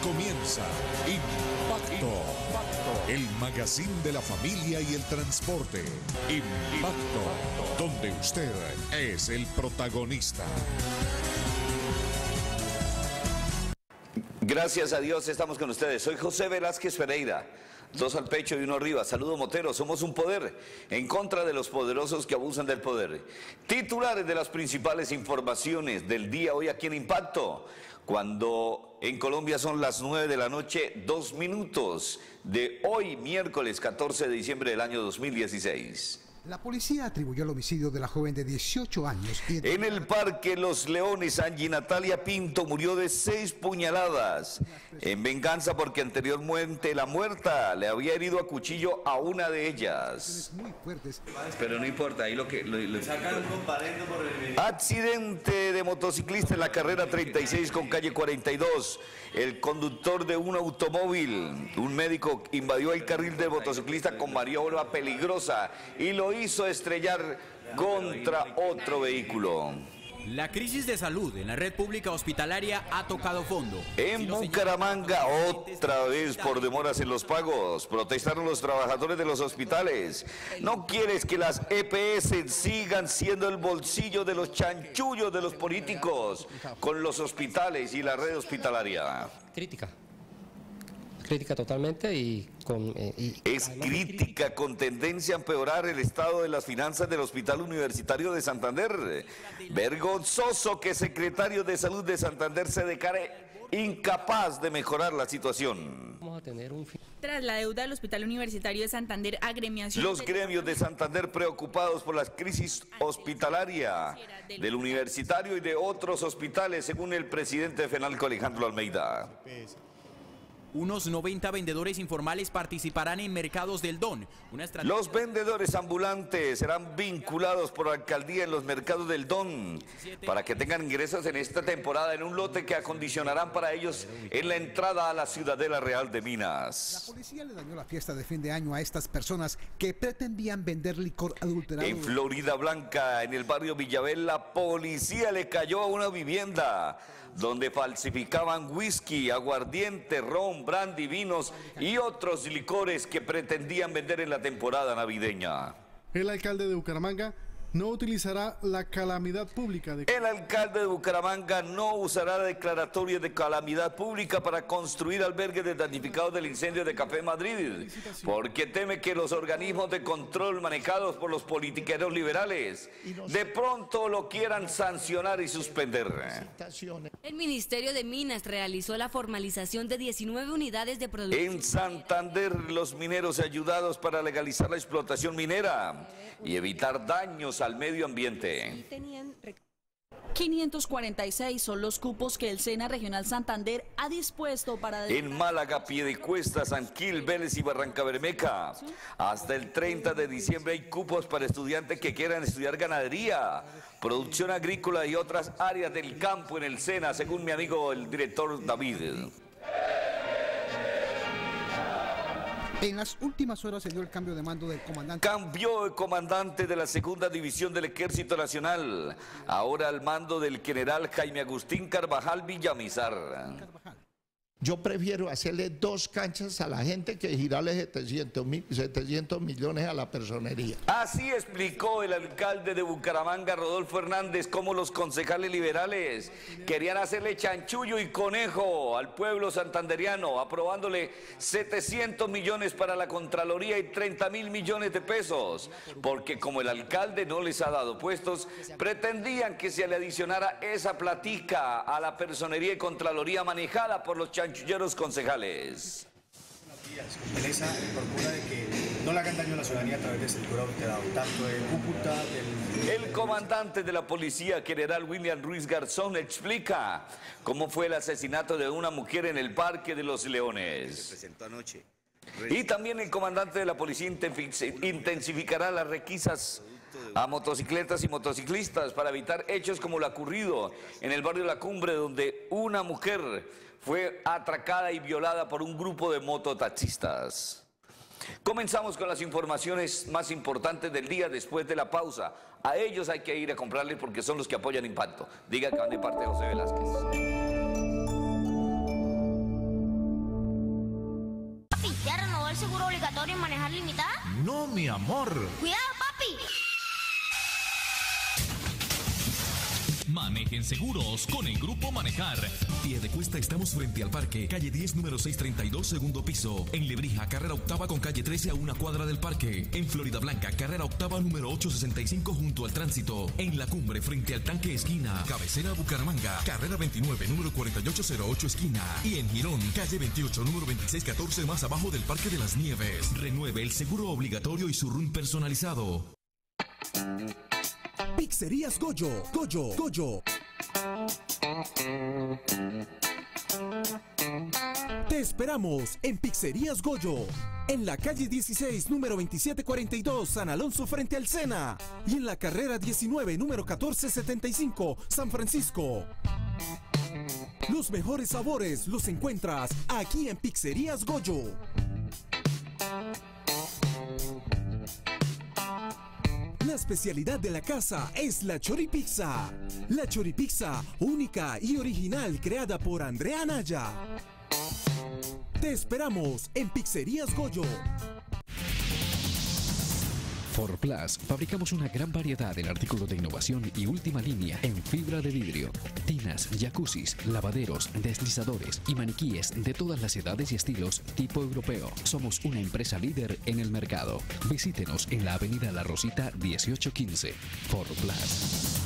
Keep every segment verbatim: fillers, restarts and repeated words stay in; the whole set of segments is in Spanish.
comienza Impacto, el magazine de la familia y el transporte. Impacto, donde usted es el protagonista. Gracias a Dios estamos con ustedes. Soy José Velázquez Pereira. Dos al pecho y uno arriba. Saludo Motero. Somos un poder en contra de los poderosos que abusan del poder. Titulares de las principales informaciones del día hoy aquí en Impacto. Cuando en Colombia son las nueve de la noche, dos minutos de hoy, miércoles catorce de diciembre del año dos mil dieciséis. La policía atribuyó el homicidio de la joven de dieciocho años. Y... En el Parque Los Leones, Angie Natalia Pinto murió de seis puñaladas en venganza porque anteriormente la muerta le había herido a cuchillo a una de ellas. Muy fuertes. Pero no importa, ahí lo que... Lo, lo... Sacan un comparendo por el... Accidente de motociclista en la carrera treinta y seis con calle cuarenta y dos. El conductor de un automóvil, un médico, invadió el carril del motociclista con maniobra peligrosa y lo hizo estrellar contra otro vehículo. La crisis de salud en la red pública hospitalaria ha tocado fondo. En Bucaramanga, otra vez por demoras en los pagos, protestaron los trabajadores de los hospitales. No quieres que las E P S sigan siendo el bolsillo de los chanchullos de los políticos con los hospitales y la red hospitalaria. Crítica. Crítica totalmente y con... Eh, y es crítica con tendencia a empeorar el estado de las finanzas del Hospital Universitario de Santander. Vergonzoso que secretario de Salud de Santander se declare incapaz de mejorar la situación. Vamos a tener un... Tras la deuda del Hospital Universitario de Santander, agremiación... Los gremios de Santander preocupados por la crisis hospitalaria del Universitario y de otros hospitales, según el presidente de FENALCO, Alejandro Almeida. Unos noventa vendedores informales participarán en mercados del Don. Una estrategia... Los vendedores ambulantes serán vinculados por la alcaldía en los mercados del Don para que tengan ingresos en esta temporada en un lote que acondicionarán para ellos en la entrada a la Ciudadela Real de Minas. La policía le dañó la fiesta de fin de año a estas personas que pretendían vender licor adulterado. En Florida Blanca, en el barrio Villabel, la policía le cayó a una vivienda donde falsificaban whisky, aguardiente, ron, brandy, vinos y otros licores que pretendían vender en la temporada navideña. El alcalde de Bucaramanga no utilizará la calamidad pública. De... El alcalde de Bucaramanga no usará la declaratoria de calamidad pública para construir albergues de damnificados del incendio de Café Madrid, porque teme que los organismos de control manejados por los politiqueros liberales de pronto lo quieran sancionar y suspender. El Ministerio de Minas realizó la formalización de diecinueve unidades de producción. En Santander, los mineros ayudados para legalizar la explotación minera y evitar daños al medio ambiente. quinientos cuarenta y seis son los cupos que el SENA Regional Santander ha dispuesto para... En Málaga, Piedecuesta, San Gil, Vélez y Barrancabermeja. Hasta el treinta de diciembre hay cupos para estudiantes que quieran estudiar ganadería, producción agrícola y otras áreas del campo en el SENA, según mi amigo el director David. En las últimas horas se dio el cambio de mando del comandante. Cambió el comandante de la segunda división del Ejército Nacional, ahora al mando del general Jaime Agustín Carvajal Villamizar. Carvajal. Yo prefiero hacerle dos canchas a la gente que girarle setecientos millones a la personería. Así explicó el alcalde de Bucaramanga, Rodolfo Hernández, cómo los concejales liberales querían hacerle chanchullo y conejo al pueblo santanderiano, aprobándole setecientos millones para la Contraloría y treinta mil millones de pesos, porque como el alcalde no les ha dado puestos, pretendían que se le adicionara esa platica a la personería y Contraloría manejada por los chanchullos. Chanchulleros concejales. Esa procura de que no le hagan daño a la ciudadanía a través de sector alterado, tanto de Cúcuta, del... El comandante de la policía, general William Ruiz Garzón, explica cómo fue el asesinato de una mujer en el Parque de los Leones. Se presentó anoche. Y también el comandante de la policía intensificará las requisas a motocicletas y motociclistas para evitar hechos como lo ocurrido en el barrio La Cumbre, donde una mujer fue atracada y violada por un grupo de mototaxistas. Comenzamos con las informaciones más importantes del día después de la pausa. A ellos hay que ir a comprarles porque son los que apoyan Impacto. Diga que van de parte de José Velázquez. motor y manejar limitada? No, mi amor. Cuidado, papi. Manejen seguros con el Grupo Manejar. Pie de Cuesta, estamos frente al parque, calle diez, número seiscientos treinta y dos, segundo piso. En Lebrija, carrera octava con calle trece a una cuadra del parque. En Florida Blanca, carrera octava número ochocientos sesenta y cinco junto al tránsito. En La Cumbre, frente al tanque esquina. Cabecera Bucaramanga, carrera veintinueve, número cuarenta y ocho cero ocho esquina. Y en Girón, calle veintiocho, número veintiséis catorce más abajo del Parque de las Nieves. Renueve el seguro obligatorio y su R U N personalizado. Pizzerías Goyo, Goyo, Goyo. Te esperamos en Pizzerías Goyo, en la calle dieciséis, número veintisiete cuarenta y dos, San Alonso frente al Sena, y en la carrera diecinueve, número catorce setenta y cinco, San Francisco. Los mejores sabores los encuentras aquí en Pizzerías Goyo. La especialidad de la casa es la choripizza. La choripizza única y original creada por Andrea Anaya. Te esperamos en Pizzerías Goyo. Forplas, fabricamos una gran variedad en artículos de innovación y última línea en fibra de vidrio. Tinas, jacuzzis, lavaderos, deslizadores y maniquíes de todas las edades y estilos tipo europeo. Somos una empresa líder en el mercado. Visítenos en la avenida La Rosita dieciocho quince. Forplas.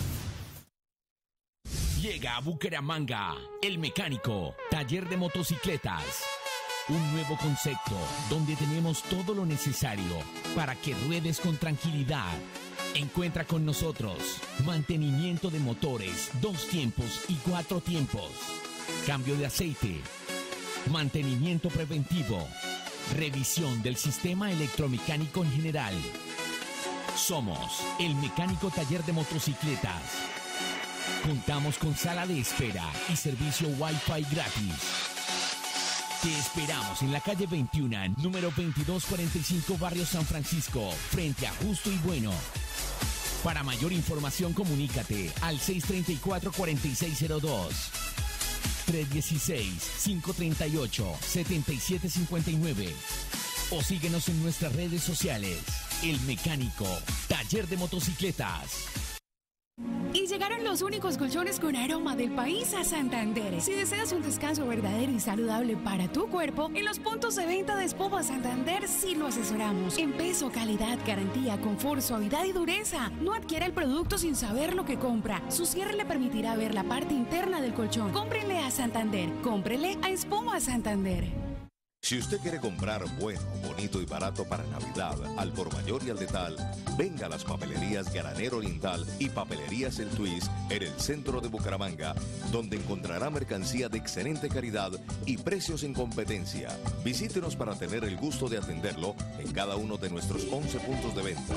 Llega a Bucaramanga, El Mecánico, taller de motocicletas. Un nuevo concepto donde tenemos todo lo necesario para que ruedes con tranquilidad. Encuentra con nosotros mantenimiento de motores, dos tiempos y cuatro tiempos, cambio de aceite, mantenimiento preventivo, revisión del sistema electromecánico en general. Somos El Mecánico Taller de Motocicletas. Contamos con sala de espera y servicio Wi-Fi gratis. Te esperamos en la calle veintiuno, número veintidós cuarenta y cinco, barrio San Francisco, frente a Justo y Bueno. Para mayor información, comunícate al seis tres cuatro, cuatro seis cero dos, tres uno seis, cinco tres ocho, siete siete cinco nueve o síguenos en nuestras redes sociales. El Mecánico, taller de motocicletas. Y llegaron los únicos colchones con aroma del país a Santander. Si deseas un descanso verdadero y saludable para tu cuerpo, en los puntos de venta de Espuma Santander sí lo asesoramos. En peso, calidad, garantía, confort, suavidad y dureza. No adquiera el producto sin saber lo que compra. Su cierre le permitirá ver la parte interna del colchón. Cómprele a Santander. Cómprele a Espuma Santander. Si usted quiere comprar bueno, bonito y barato para Navidad, al por mayor y al detal, venga a las papelerías Granero Oriental y Papelerías El Twist en el centro de Bucaramanga, donde encontrará mercancía de excelente calidad y precios en competencia. Visítenos para tener el gusto de atenderlo en cada uno de nuestros once puntos de venta.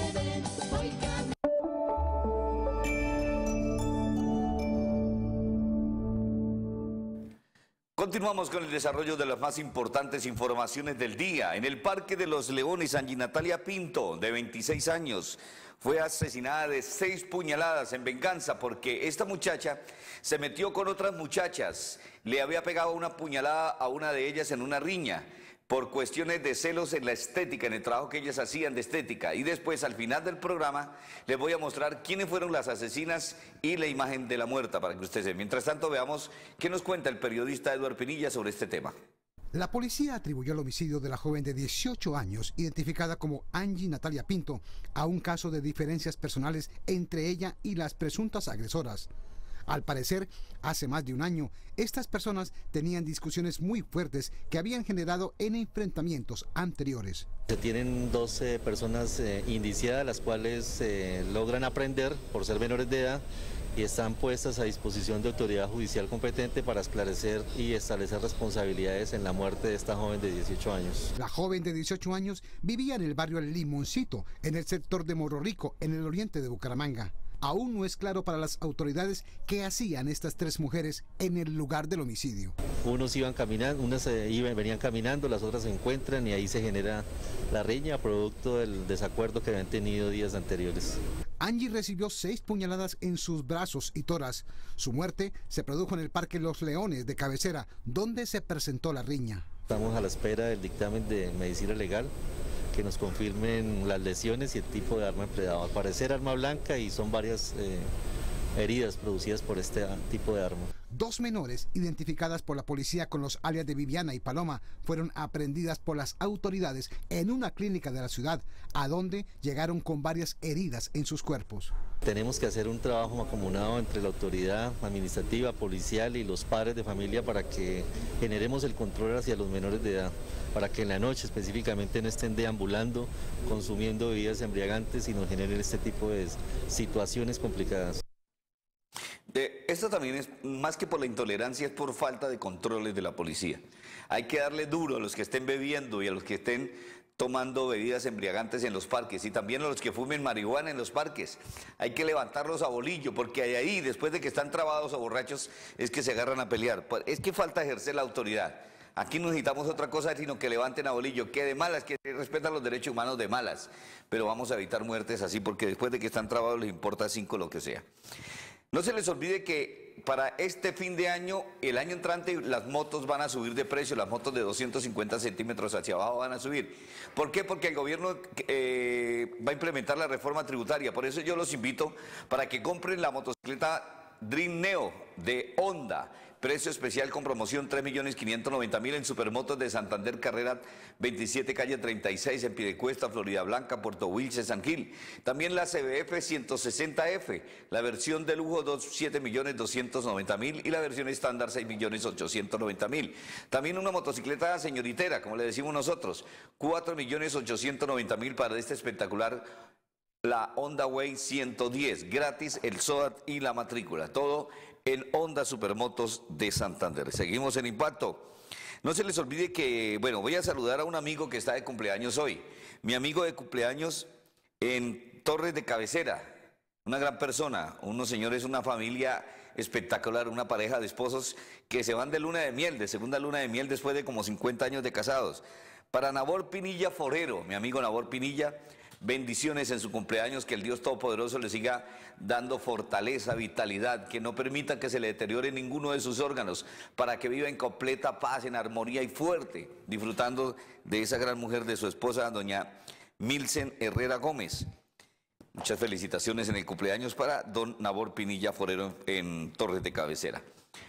Continuamos con el desarrollo de las más importantes informaciones del día. En el Parque de los Leones, Angie Natalia Pinto, de veintiséis años, fue asesinada de seis puñaladas en venganza porque esta muchacha se metió con otras muchachas. Le había pegado una puñalada a una de ellas en una riña por cuestiones de celos en la estética, en el trabajo que ellas hacían de estética. Y después, al final del programa, les voy a mostrar quiénes fueron las asesinas y la imagen de la muerta para que ustedes vean. Mientras tanto, veamos qué nos cuenta el periodista Eduardo Pinilla sobre este tema. La policía atribuyó el homicidio de la joven de dieciocho años, identificada como Angie Natalia Pinto, a un caso de diferencias personales entre ella y las presuntas agresoras. Al parecer, hace más de un año, estas personas tenían discusiones muy fuertes que habían generado en enfrentamientos anteriores. Se tienen doce personas eh, indiciadas, las cuales eh, logran aprender por ser menores de edad y están puestas a disposición de autoridad judicial competente para esclarecer y establecer responsabilidades en la muerte de esta joven de dieciocho años. La joven de dieciocho años vivía en el barrio El Limoncito, en el sector de Morro Rico, en el oriente de Bucaramanga. Aún no es claro para las autoridades qué hacían estas tres mujeres en el lugar del homicidio. Unos iban caminando, unas iban, venían caminando, las otras se encuentran y ahí se genera la riña producto del desacuerdo que habían tenido días anteriores. Angie recibió seis puñaladas en sus brazos y toras. Su muerte se produjo en el Parque Los Leones de Cabecera, donde se presentó la riña. Estamos a la espera del dictamen de medicina legal que nos confirmen las lesiones y el tipo de arma empleado. Al parecer arma blanca y son varias eh, heridas producidas por este tipo de arma. Dos menores, identificadas por la policía con los alias de Viviana y Paloma, fueron aprehendidas por las autoridades en una clínica de la ciudad, a donde llegaron con varias heridas en sus cuerpos. Tenemos que hacer un trabajo mancomunado entre la autoridad administrativa, policial y los padres de familia para que generemos el control hacia los menores de edad, para que en la noche específicamente no estén deambulando, consumiendo bebidas embriagantes y nos generen este tipo de situaciones complicadas. Eh, esto también es, más que por la intolerancia, es por falta de controles de la policía. Hay que darle duro a los que estén bebiendo y a los que estén tomando bebidas embriagantes en los parques y también a los que fumen marihuana en los parques. Hay que levantarlos a bolillo, porque ahí, después de que están trabados o borrachos, es que se agarran a pelear. Es que falta ejercer la autoridad. Aquí no necesitamos otra cosa sino que levanten a bolillo, que de malas, que respetan los derechos humanos de malas, pero vamos a evitar muertes así, porque después de que están trabados les importa cinco lo que sea. No se les olvide que para este fin de año, el año entrante, las motos van a subir de precio, las motos de doscientos cincuenta centímetros hacia abajo van a subir. ¿Por qué? Porque el gobierno eh, va a implementar la reforma tributaria. Por eso yo los invito para que compren la motocicleta Dream Neo de Honda. Precio especial con promoción tres millones quinientos noventa mil en Supermotos de Santander, carrera veintisiete, calle treinta y seis, en Piedecuesta, Florida Blanca, Puerto Wilches, San Gil. También la C B F ciento sesenta F, la versión de lujo siete millones doscientos noventa mil y la versión estándar seis millones ochocientos noventa mil. También una motocicleta señoritera, como le decimos nosotros, cuatro millones ochocientos noventa mil para este espectacular, la Honda Way ciento diez, gratis el S O A T y la matrícula, todo en Honda Supermotos de Santander. Seguimos en Impacto. No se les olvide que, bueno, voy a saludar a un amigo que está de cumpleaños hoy. Mi amigo de cumpleaños en Torres de Cabecera, una gran persona, unos señores, una familia espectacular, una pareja de esposos que se van de luna de miel, de segunda luna de miel después de como cincuenta años de casados. Para Nabor Pinilla Forero, mi amigo Nabor Pinilla, bendiciones en su cumpleaños, que el Dios Todopoderoso le siga dando fortaleza, vitalidad, que no permita que se le deteriore ninguno de sus órganos, para que viva en completa paz, en armonía y fuerte, disfrutando de esa gran mujer de su esposa, doña Milsen Herrera Gómez. Muchas felicitaciones en el cumpleaños para don Nabor Pinilla Forero en, en Torres de Cabecera.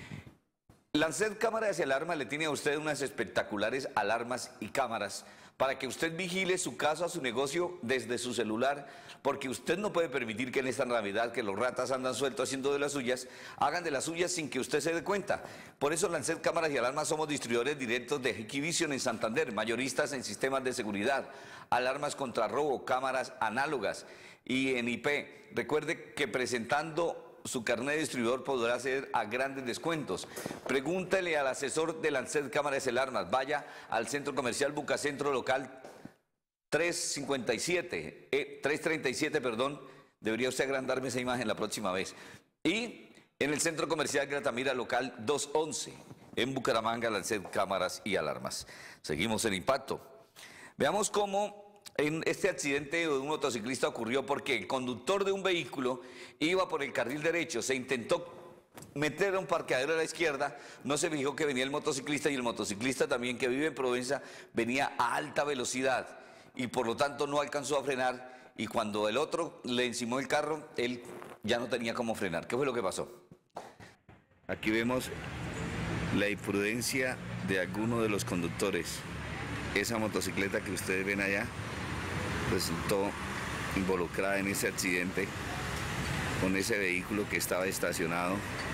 Lancet Cámaras y Alarmas le tiene a usted unas espectaculares alarmas y cámaras para que usted vigile su casa, su negocio desde su celular, porque usted no puede permitir que en esta Navidad, que los ratas andan sueltos haciendo de las suyas, hagan de las suyas sin que usted se dé cuenta. Por eso Lancet Cámaras y Alarmas somos distribuidores directos de Hikvision en Santander, mayoristas en sistemas de seguridad, alarmas contra robo, cámaras análogas y en I P. Recuerde que presentando su carnet de distribuidor podrá acceder a grandes descuentos. Pregúntele al asesor de Lancet Cámaras y Alarmas. Vaya al Centro Comercial Bucacentro local trescientos cincuenta y siete, eh, trescientos treinta y siete, perdón. Debería usted agrandarme esa imagen la próxima vez. Y en el Centro Comercial Gratamira local doscientos once, en Bucaramanga, Lancet Cámaras y Alarmas. Seguimos en Impacto. Veamos cómo en este accidente de un motociclista ocurrió porque el conductor de un vehículo iba por el carril derecho, se intentó meter a un parqueadero a la izquierda, no se fijó que venía el motociclista y el motociclista también, que vive en Provenza, venía a alta velocidad y por lo tanto no alcanzó a frenar, y cuando el otro le encimó el carro, él ya no tenía cómo frenar. ¿Qué fue lo que pasó? Aquí vemos la imprudencia de alguno de los conductores. Esa motocicleta que ustedes ven allá resultó involucrada en ese accidente con ese vehículo que estaba estacionado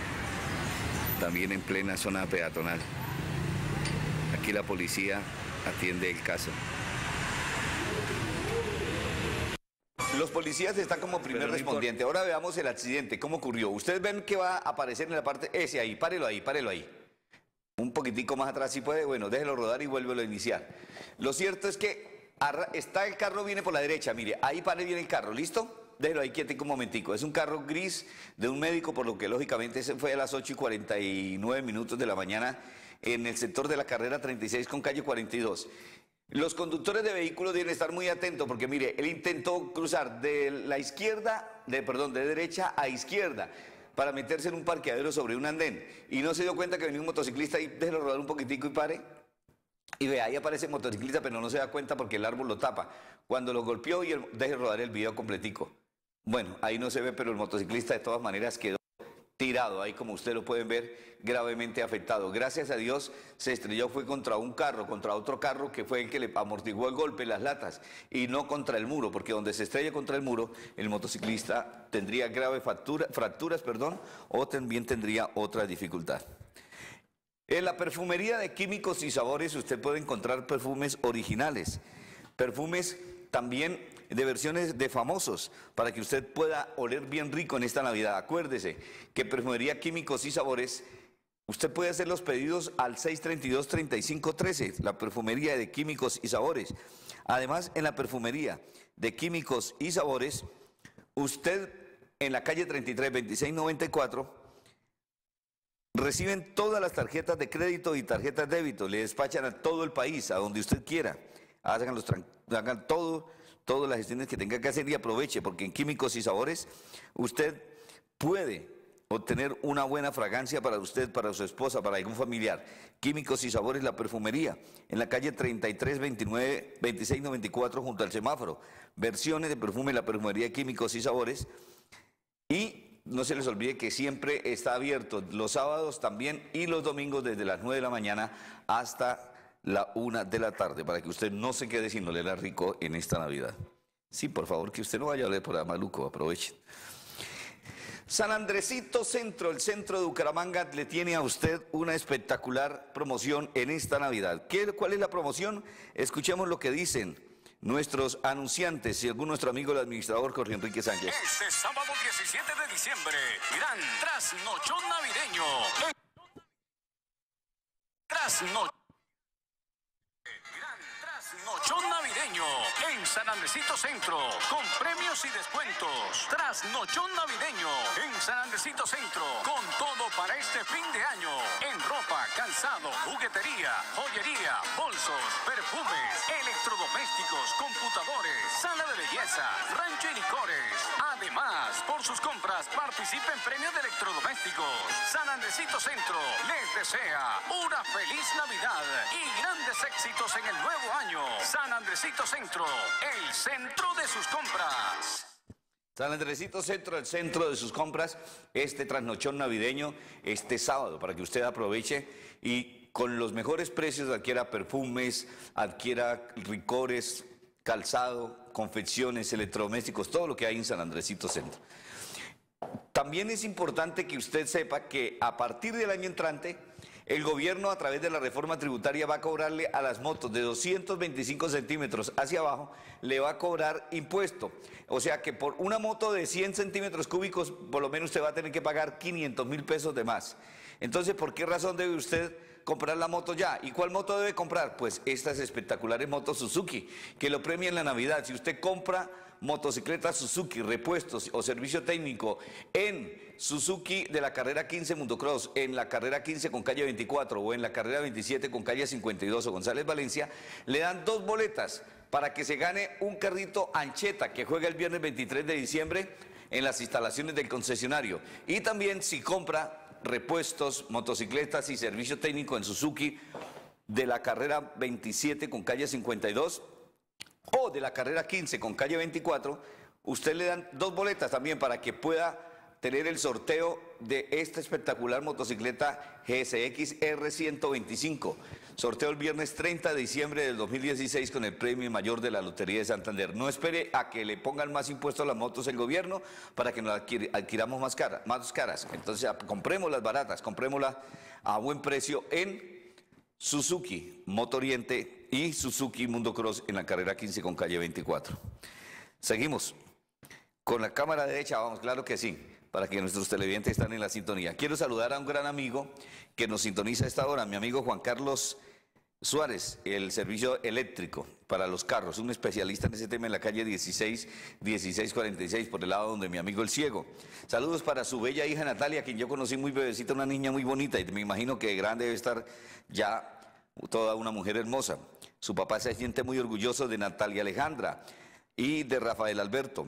también en plena zona peatonal. Aquí la policía atiende el caso. Los policías están como primer respondiente. Ahora veamos el accidente, cómo ocurrió. Ustedes ven que va a aparecer en la parte, ese ahí, párelo ahí, párelo ahí. Un poquitico más atrás si puede, bueno, déjelo rodar y vuélvelo a iniciar. Lo cierto es que está el carro, viene por la derecha, mire, ahí pare bien el carro, ¿listo? Déjelo ahí quietico un momentico. Es un carro gris de un médico, por lo que lógicamente se fue a las ocho y cuarenta y nueve minutos de la mañana en el sector de la carrera treinta y seis con calle cuarenta y dos. Los conductores de vehículos deben estar muy atentos porque mire, él intentó cruzar de la izquierda, de, perdón, de derecha a izquierda para meterse en un parqueadero sobre un andén y no se dio cuenta que venía un motociclista y déjelo rodar un poquitico y pare. Y ve, ahí aparece el motociclista, pero no se da cuenta porque el árbol lo tapa. Cuando lo golpeó y el, deje rodar el video completico. Bueno, ahí no se ve, pero el motociclista de todas maneras quedó tirado, ahí como ustedes lo pueden ver, gravemente afectado. Gracias a Dios se estrelló, fue contra un carro, contra otro carro que fue el que le amortiguó el golpe, las latas, y no contra el muro, porque donde se estrella contra el muro, el motociclista tendría graves fractura, fracturas, perdón, o también tendría otra dificultad. En la perfumería de químicos y sabores usted puede encontrar perfumes originales, perfumes también de versiones de famosos, para que usted pueda oler bien rico en esta Navidad. Acuérdese que Perfumería Químicos y Sabores, usted puede hacer los pedidos al seis tres dos, tres cinco uno tres, la Perfumería de Químicos y Sabores. Además, en la Perfumería de Químicos y Sabores, usted en la calle treinta y tres, veintiséis noventa y cuatro, reciben todas las tarjetas de crédito y tarjetas de débito, le despachan a todo el país, a donde usted quiera. Hagan, los, hagan todo, todas las gestiones que tenga que hacer y aproveche, porque en Químicos y Sabores usted puede obtener una buena fragancia para usted, para su esposa, para algún familiar. Químicos y Sabores, la perfumería, en la calle treinta y tres, veintinueve, veintiséis noventa y cuatro, junto al semáforo. Versiones de perfume, la perfumería Químicos y Sabores. Y no se les olvide que siempre está abierto los sábados también y los domingos desde las nueve de la mañana hasta la una de la tarde, para que usted no se quede sin oler a rico en esta Navidad. Sí, por favor, que usted no vaya a oler por ahí maluco, aprovechen. San Andresito Centro, el centro de Bucaramanga, le tiene a usted una espectacular promoción en esta Navidad. ¿Qué, ¿Cuál es la promoción? Escuchemos lo que dicen nuestros anunciantes y algún nuestro amigo el administrador Jorge Enrique Sánchez. Este sábado diecisiete de diciembre, gran trasnochón navideño. Trasnochón. Trasnochón navideño en San Andresito Centro, con premios y descuentos. Trasnochón navideño en San Andresito Centro, con todo para este fin de año. En ropa, calzado, juguetería, joyería, bolsos, perfumes, electrodomésticos, computadores, sala de belleza, rancho y licores. Además, por sus compras participa en premios de electrodomésticos. San Andresito Centro les desea una feliz Navidad y grandes éxitos en el nuevo año. San Andresito Centro, el centro de sus compras. San Andresito Centro, el centro de sus compras, este trasnochón navideño, este sábado, para que usted aproveche y con los mejores precios adquiera perfumes, adquiera licores, calzado, confecciones, electrodomésticos, todo lo que hay en San Andresito Centro. También es importante que usted sepa que a partir del año entrante, el gobierno a través de la reforma tributaria va a cobrarle a las motos de doscientos veinticinco centímetros hacia abajo, le va a cobrar impuesto. O sea que por una moto de cien centímetros cúbicos, por lo menos usted va a tener que pagar quinientos mil pesos de más. Entonces, ¿por qué razón debe usted comprar la moto ya? ¿Y cuál moto debe comprar? Pues estas espectaculares motos Suzuki, que lo premian la Navidad. Si usted compra motocicletas Suzuki, repuestos o servicio técnico en Suzuki de la carrera quince Mundocross, en la carrera quince con calle veinticuatro o en la carrera veintisiete con calle cincuenta y dos o González Valencia, le dan dos boletas para que se gane un carrito Ancheta que juega el viernes veintitrés de diciembre en las instalaciones del concesionario. Y también si compra repuestos, motocicletas y servicio técnico en Suzuki de la carrera veintisiete con calle cincuenta y dos o de la carrera quince con calle veinticuatro, usted le dan dos boletas también para que pueda tener el sorteo de esta espectacular motocicleta G S X R ciento veinticinco. Sorteo el viernes treinta de diciembre del dos mil dieciséis con el premio mayor de la Lotería de Santander. No espere a que le pongan más impuestos a las motos el gobierno para que nos adquir, adquiramos más, cara, más caras. Entonces comprémoslas baratas, comprémoslas a buen precio en Suzuki Moto Oriente y Suzuki Mundocross en la carrera quince con calle veinticuatro. Seguimos con la cámara derecha, vamos, claro que sí, para que nuestros televidentes estén en la sintonía. Quiero saludar a un gran amigo que nos sintoniza a esta hora, mi amigo Juan Carlos Suárez, el servicio eléctrico para los carros, un especialista en ese tema en la calle dieciséis, dieciséis cuarenta y seis, por el lado donde mi amigo el ciego. Saludos para su bella hija Natalia, quien yo conocí muy bebecita, una niña muy bonita, y me imagino que grande debe estar ya toda una mujer hermosa. Su papá se siente muy orgulloso de Natalia Alejandra y de Rafael Alberto.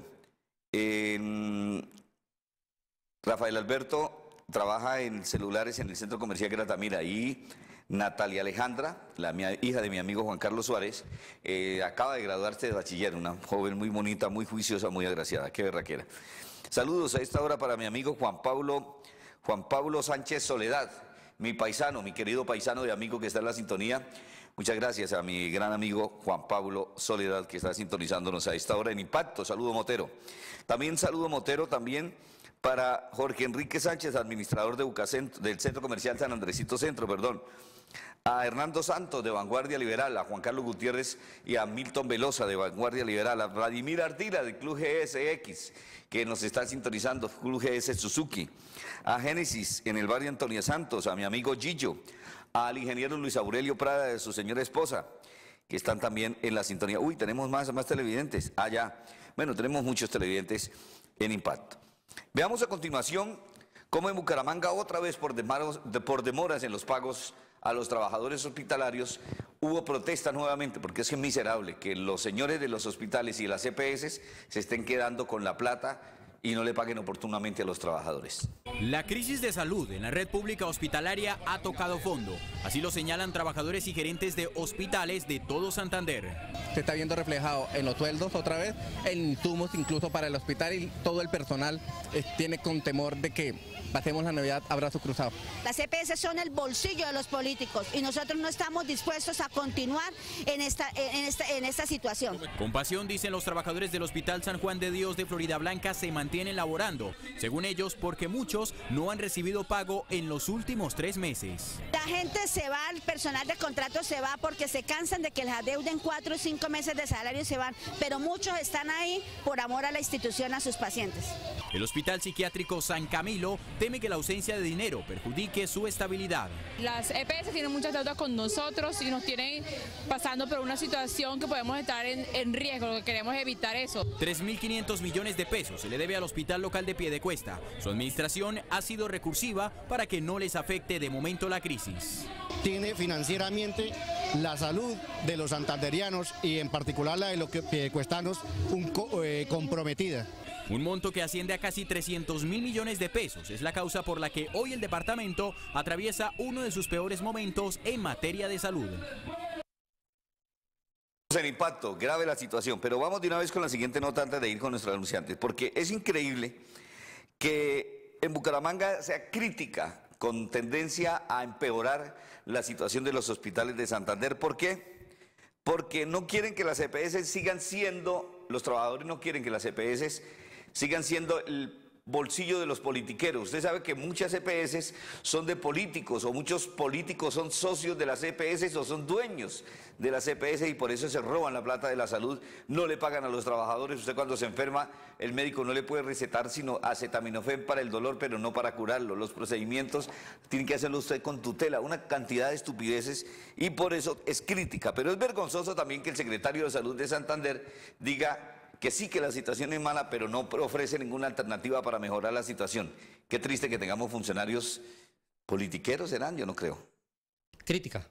Eh, Rafael Alberto trabaja en celulares en el centro comercial Gratamira y Natalia Alejandra, la mia- hija de mi amigo Juan Carlos Suárez, eh, acaba de graduarse de bachiller, una joven muy bonita, muy juiciosa, muy agraciada, qué berraquera. Saludos a esta hora para mi amigo Juan Pablo, Juan Pablo Sánchez Soledad, mi paisano, mi querido paisano de amigo que está en la sintonía. Muchas gracias a mi gran amigo Juan Pablo Soledad que está sintonizándonos a esta hora en Impacto. Saludo Motero. También saludo Motero también para Jorge Enrique Sánchez, administrador de Bucacentro, del Centro Comercial San Andresito Centro, perdón. A Hernando Santos de Vanguardia Liberal, a Juan Carlos Gutiérrez y a Milton Velosa de Vanguardia Liberal, a Vladimir Ardila del Club G S X, que nos está sintonizando, Club G S Suzuki, a Génesis en el barrio Antonia Santos, a mi amigo Gillo, al ingeniero Luis Aurelio Prada de su señora esposa, que están también en la sintonía. Uy, tenemos más, más televidentes. Ah, ya. Bueno, tenemos muchos televidentes en Impacto. Veamos a continuación cómo en Bucaramanga, otra vez por demoras, por demoras en los pagos a los trabajadores hospitalarios, hubo protesta nuevamente, porque es que es miserable que los señores de los hospitales y las E P S se estén quedando con la plata y no le paguen oportunamente a los trabajadores. La crisis de salud en la red pública hospitalaria ha tocado fondo. Así lo señalan trabajadores y gerentes de hospitales de todo Santander. Se está viendo reflejado en los sueldos otra vez, en insumos incluso para el hospital, y todo el personal eh, tiene con temor de que pasemos la Navidad a brazo cruzado. Las E P S son el bolsillo de los políticos y nosotros no estamos dispuestos a continuar en esta, en esta, en esta situación. Con pasión, dicen los trabajadores del Hospital San Juan de Dios de Florida Blanca, se mantienen laborando, según ellos, porque muchos no han recibido pago en los últimos tres meses. La gente se va, el personal de contrato se va porque se cansan de que les adeuden cuatro o cinco meses de salario y se van, pero muchos están ahí por amor a la institución, a sus pacientes. El Hospital Psiquiátrico San Camilo teme que la ausencia de dinero perjudique su estabilidad. Las E P S tienen muchas deudas con nosotros y nos tienen pasando por una situación que podemos estar en, en riesgo, lo que queremos evitar eso. tres mil quinientos millones de pesos se le debe al Hospital Local de Piedecuesta. Su administración ha sido recursiva para que no les afecte de momento la crisis. Tiene financieramente la salud de los santanderianos y en particular la de los piedecuestanos un, eh, comprometida. Un monto que asciende a casi trescientos mil millones de pesos es la causa por la que hoy el departamento atraviesa uno de sus peores momentos en materia de salud. El impacto, grave la situación, pero vamos de una vez con la siguiente nota antes de ir con nuestros anunciantes, porque es increíble que en Bucaramanga sea crítica con tendencia a empeorar la situación de los hospitales de Santander. ¿Por qué? Porque no quieren que las E P S sigan siendo, los trabajadores no quieren que las E P S sigan siendo el bolsillo de los politiqueros. Usted sabe que muchas E P S son de políticos, o muchos políticos son socios de las E P S o son dueños de las E P S y por eso se roban la plata de la salud, no le pagan a los trabajadores. Usted cuando se enferma, el médico no le puede recetar sino acetaminofén para el dolor, pero no para curarlo. Los procedimientos tienen que hacerlo usted con tutela, una cantidad de estupideces, y por eso es crítica. Pero es vergonzoso también que el secretario de Salud de Santander diga que sí, que la situación es mala, pero no ofrece ninguna alternativa para mejorar la situación. Qué triste que tengamos funcionarios politiqueros, ¿serán? Yo no creo. Crítica.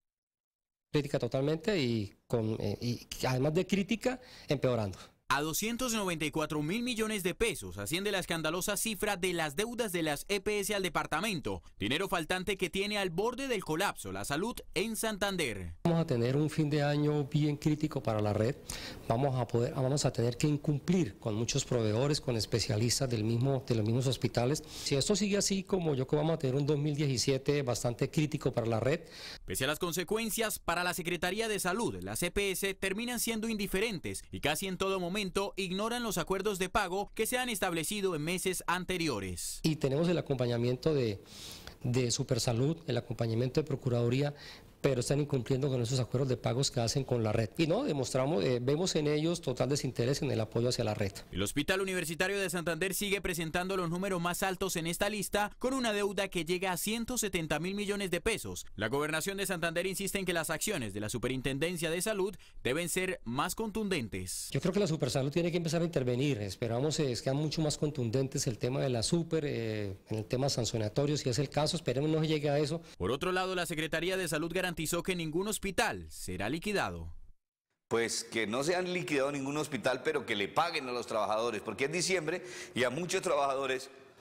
Crítica totalmente y, con, eh, y además de crítica, empeorando. A doscientos noventa y cuatro mil millones de pesos asciende la escandalosa cifra de las deudas de las E P S al departamento, dinero faltante que tiene al borde del colapso la salud en Santander. Vamos a tener un fin de año bien crítico para la red, vamos a poder, vamos a tener que incumplir con muchos proveedores, con especialistas del mismo, de los mismos hospitales. Si esto sigue así, como yo creo que vamos a tener un dos mil diecisiete bastante crítico para la red. Pese a las consecuencias, para la Secretaría de Salud, las E P S terminan siendo indiferentes y casi en todo momento ignoran los acuerdos de pago que se han establecido en meses anteriores. Y tenemos el acompañamiento de, de Supersalud, el acompañamiento de Procuraduría, pero están incumpliendo con esos acuerdos de pagos que hacen con la red. Y no, demostramos, eh, vemos en ellos total desinterés en el apoyo hacia la red. El Hospital Universitario de Santander sigue presentando los números más altos en esta lista, con una deuda que llega a ciento setenta mil millones de pesos. La Gobernación de Santander insiste en que las acciones de la Superintendencia de Salud deben ser más contundentes. Yo creo que la Supersalud tiene que empezar a intervenir. Esperamos eh, que sean mucho más contundentes el tema de la Super, eh, en el tema sancionatorio, si es el caso. Esperemos no llegue a eso. Por otro lado, la Secretaría de Salud garantizó que ningún hospital será liquidado. Pues que no se han liquidado ningún hospital, pero que le paguen a los trabajadores, porque es diciembre y a muchos trabajadores